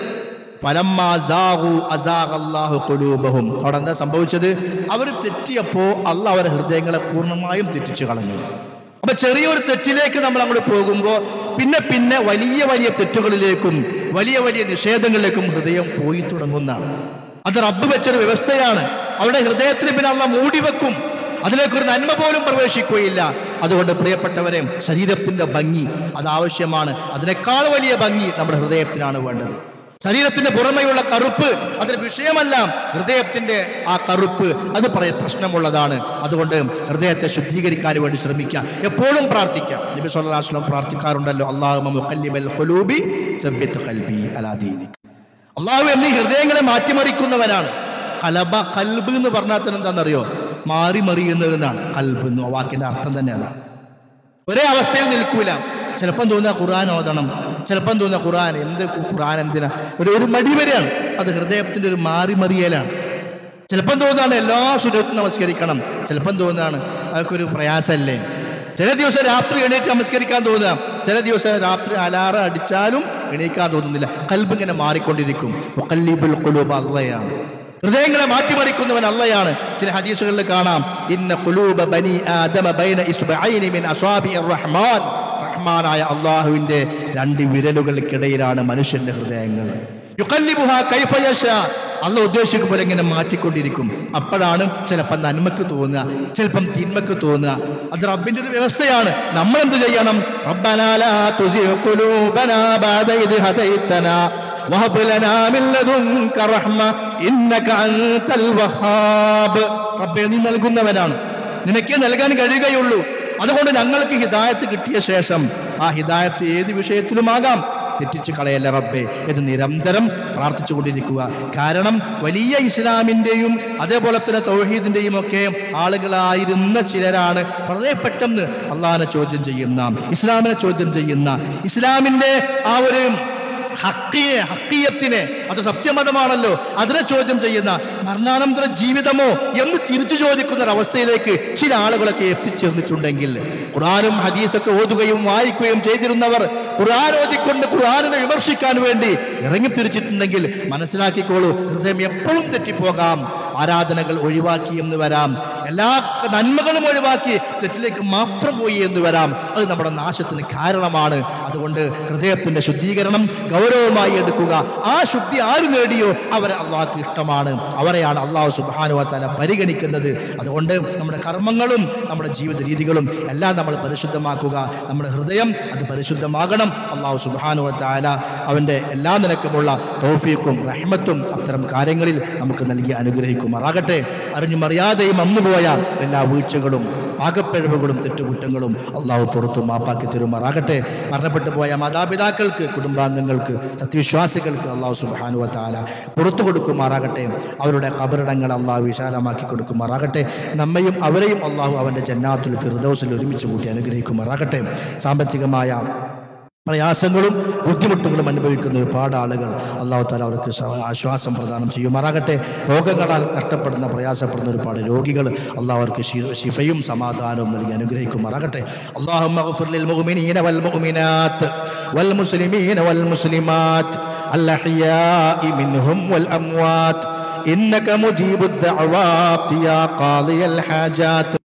അവിടെ എന്താ സംഭവിച്ചത്? അവർ തെറ്റിയപ്പോ അള്ളാഹ് അവരുടെ ഹൃദയങ്ങളെ പൂർണ്ണമായും തെറ്റിച്ചു കളഞ്ഞു. അപ്പൊ ചെറിയൊരു തെറ്റിലേക്ക് നമ്മൾ അങ്ങോട്ട് പോകുമ്പോൾ പിന്നെ പിന്നെ വലിയ വലിയ തെറ്റുകളിലേക്കും വലിയ വലിയ നിഷേധങ്ങളിലേക്കും ഹൃദയം പോയി തുടങ്ങുന്നതാണ്. അത് റബ്ബ് വെച്ചൊരു വ്യവസ്ഥയാണ്. അവരുടെ ഹൃദയത്തിന് പിന്നെ അള്ളാഹ് മൂടി വെക്കും, അതിലേക്കൊരു നന്മ പോലും പ്രവേശിക്കുകയില്ല. അതുകൊണ്ട് പ്രിയപ്പെട്ടവരെ, ശരീരത്തിന്റെ ഭംഗി അത് ആവശ്യമാണ്. അതിനേക്കാൾ വലിയ ഭംഗി നമ്മുടെ ഹൃദയത്തിനാണ് വേണ്ടത്. ശരീരത്തിന്റെ പുറമെയുള്ള കറുപ്പ് അതിന് വിഷയമല്ല. ഹൃദയത്തിന്റെ ആ കറുപ്പ് അത് പ്രശ്നമുള്ളതാണ്. അതുകൊണ്ട് ഹൃദയത്തെ ശുദ്ധീകരിക്കാൻ വേണ്ടി ശ്രമിക്കുക, എപ്പോഴും പ്രാർത്ഥിക്കാം. നബി സല്ലല്ലാഹു അലൈഹി വസല്ലം പ്രാർത്ഥിക്കാറുണ്ടല്ലോ, അല്ലാഹുമ്മ മുഖല്ലിബൽ ഖുലൂബി സബ്ബിത് ഖൽബി അലാ ദീനിക. അല്ലാഹു എന്നീ ഹൃദയങ്ങളെ മാറ്റിമറിക്കുന്നവനാണ്. ഖൽബ് എന്ന് പറഞ്ഞാൽ തന്നെ എന്താണെന്നറിയോ? മാറി മറിയുന്നത് എന്നാണ്. ഖൽബ് എന്ന വാക്കിന്റെ അർത്ഥം തന്നെ അതാണ്. ഒരേ അവസ്ഥയിൽ നിൽക്കൂല. ചിലപ്പം തോന്നുക ഖുർആൻ ഓതണം, ചിലപ്പം തോന്നുക ഖുർആൻ എന്തിനാ, ഒരു മടി വരെയാണ്. അത് ഹൃദയത്തിന്റെ ഒരു മാറിമറിയലാണ്. ചിലപ്പം തോന്നുകയാണ് എല്ലാ സുന്നത്തും നമസ്കരിക്കണം, ചിലപ്പം തോന്നുകയാണ് അതൊക്കെ ഒരു പ്രയാസമല്ലേ. ചില ദിവസം രാത്രി എണീറ്റ് നമസ്കരിക്കാൻ തോന്നുക, ചില ദിവസം രാത്രി അലാറം അടിച്ചാലും എണീക്കാൻ തോന്നുന്നില്ല. ഖൽബ് ഇങ്ങനെ മാറിക്കൊണ്ടിരിക്കും. വഖല്ലിബുൽ ഖുലൂബ് അല്ലാഹയാണ്, ഹൃദയങ്ങളെ മാറ്റിമറിക്കുന്നവൻ അല്ലാഹയാണ്. ചില ഹദീസുകളിൽ കാണാം, ഇന്ന ഖുലൂബ ബനി ആദമ ബൈന ഇസ്ബഅൈനി മിൻ അസ്വാബിർ റഹ്മാൻ. റഹ്മാനായ അല്ലാഹുവിന്റെ 2 വിരലുകൾക്കിടയിലാണ് മനുഷ്യന്റെ ഹൃദയങ്ങൾ. യുഖല്ലിബുഹാ കൈഫ യശാ. അല്ലാഹു ഉദ്ദേശിക്കും പോലെ ഇങ്ങനെ മാറ്റിക്കൊണ്ടിരിക്കും. അപ്പോഴാണ് ചിലപ്പം നന്മക്ക് തോന്നുക, ചിലപ്പം തിന്മക്ക് തോന്നുക. അത് റബ്ബിന്റെ ഒരു വ്യവസ്ഥയാണ്. നമ്മൾ എന്ത് ചെയ്യണം? റബ്ബനാ ലാ തുസിഗ് ഖുലൂബനാ ബഅദ ഇദ് ഹദൈതനാ വഹബ് ലനാ മിൻ ലദുൻക റഹ്മ ഇന്നക അൻതൽ വഹാബ്. റബ്ബേ, നീ നൽകുന്നവനാണ്, നിനക്കേ നൽകാൻ കഴിയുകയുള്ളൂ. അതുകൊണ്ട് ഞങ്ങൾക്ക് ഹിദായത്ത് കിട്ടിയ ശേഷം ആ ഹിദായത്ത് ഏത് വിഷയത്തിലുമാകാം, തെറ്റിച്ച് കളയല്ല റബ്ബേ എന്ന് നിരന്തരം പ്രാർത്ഥിച്ചു കൊണ്ടിരിക്കുക. കാരണം വലിയ ഇസ്ലാമിന്റെയും അതേപോലെ തന്നെ തൗഹീദിന്റെയും ഒക്കെ ആളുകളായിരുന്ന ചിലരാണ് വളരെ പെട്ടെന്ന് അള്ളാഹിനെ ചോദ്യം ചെയ്യുന്ന, ഇസ്ലാമിനെ ചോദ്യം ചെയ്യുന്ന, ഇസ്ലാമിന്റെ ആ ഒരു ഹക്കിയത്തിനെ, അത് സത്യമതമാണല്ലോ, അതിനെ ചോദ്യം ചെയ്യുന്ന, മരണാനന്തര ജീവിതമോ എന്ന് തിരിച്ചു ചോദിക്കുന്ന ഒരവസ്ഥയിലേക്ക് ചില ആളുകളൊക്കെ എത്തിച്ചേർന്നിട്ടുണ്ടെങ്കിൽ, ഖുർആനും ഹദീസൊക്കെ ഓതുകയും വായിക്കുകയും ചെയ്തിരുന്നവർ ഖുർആൻ ഓതിക്കൊണ്ട് ഖുർആനിനെ വിമർശിക്കാൻ വേണ്ടി ഇറങ്ങിത്തിരിച്ചിട്ടുണ്ടെങ്കിൽ മനസ്സിലാക്കിക്കോളൂ, ഹൃദയം എപ്പോഴും തെറ്റിപ്പോകാം. ആരാധനകൾ ഒഴിവാക്കി എന്ന് വരാം, എല്ലാ നന്മകളും ഒഴിവാക്കി തെറ്റിലേക്ക് മാത്രം പോയി എന്ന് വരാം. അത് നമ്മുടെ നാശത്തിന് കാരണമാണ്. അതുകൊണ്ട് ഹൃദയത്തിന്റെ ശുദ്ധീകരണം ഗൗരവമായി എടുക്കുക. ആ ശുദ്ധി ആര് നേടിയോ അവരെ അള്ളാഹ്ക്ക് ഇഷ്ടമാണ്, അവരെയാണ് അള്ളാഹു സുബ്ഹാനഹു വ തആല പരിഗണിക്കുന്നത്. അതുകൊണ്ട് നമ്മുടെ കർമ്മങ്ങളും നമ്മുടെ ജീവിത രീതികളും എല്ലാം നമ്മൾ പരിശുദ്ധമാക്കുക. നമ്മുടെ ഹൃദയം അത് പരിശുദ്ധമാകണം. അള്ളാഹു സുബ്ഹാനഹു വ തആല അവന്റെ എല്ലാ നിലക്കുമുള്ള തൗഫീഖും റഹ്മത്തും അത്തരം കാര്യങ്ങളിൽ നമുക്ക് നൽകി അനുഗ്രഹിക്കുമാറാകട്ടെ. അറിഞ്ഞും അറിയാതെയും അന്നുപോയ എല്ലാ വീഴ്ചകളും പാകപ്പിഴവുകളും തെറ്റുകുറ്റങ്ങളും അള്ളാഹു പുറത്തു മാപ്പാക്കി തരുമാറാകട്ടെ. മരണപ്പെട്ടു പോയ മാതാപിതാക്കൾക്ക്, കുടുംബാംഗങ്ങൾക്ക്, സത്യവിശ്വാസികൾക്ക് അള്ളാഹു സുബ്ഹാനഹു വ തആല പുറത്തു കൊടുക്കുമാറാകട്ടെ. അവരുടെ ഖബറിടങ്ങൾ അള്ളാഹു വിശാലമാക്കി കൊടുക്കുമാറാകട്ടെ. നമ്മയും അവരെയും അള്ളാഹു അവന്റെ ജന്നാത്തുൽ ഫിർദൗസിൽ ഒരുമിച്ച് കൂട്ടി അനുഗ്രഹിക്കുമാറാകട്ടെ. സാമ്പത്തികമായ പ്രയാസങ്ങളും ബുദ്ധിമുട്ടുകളും അനുഭവിക്കുന്ന ഒരുപാട് ആളുകൾ അല്ലാഹു തആല അവർക്ക് ആശ്വാസം പ്രദാനം ചെയ്യുമാറാകട്ടെ. രോഗങ്ങളാൽ കഷ്ടപ്പെടുന്ന പ്രയാസപ്പെടുന്ന ഒരുപാട് രോഗികൾ അല്ലാഹു അവർക്ക് ശിഫയും സമാധാനവും നൽകി അനുഗ്രഹിക്കുമാറാകട്ടെ. അല്ലാഹുമ്മ ഗ്ഫിർ ലിൽ മുഅ്മിനീന വൽ മുഅ്മിനാത്ത് വൽ മുസ്ലിമീന വൽ മുസ്ലിമാത്ത് അൽ അഹ്യാഇ മിൻഹും വൽ അംവാത്ത് ഇന്നക മുജീബുദ് ദഅവാത് യാ ഖാദിയൽ ഹാജാത്ത്.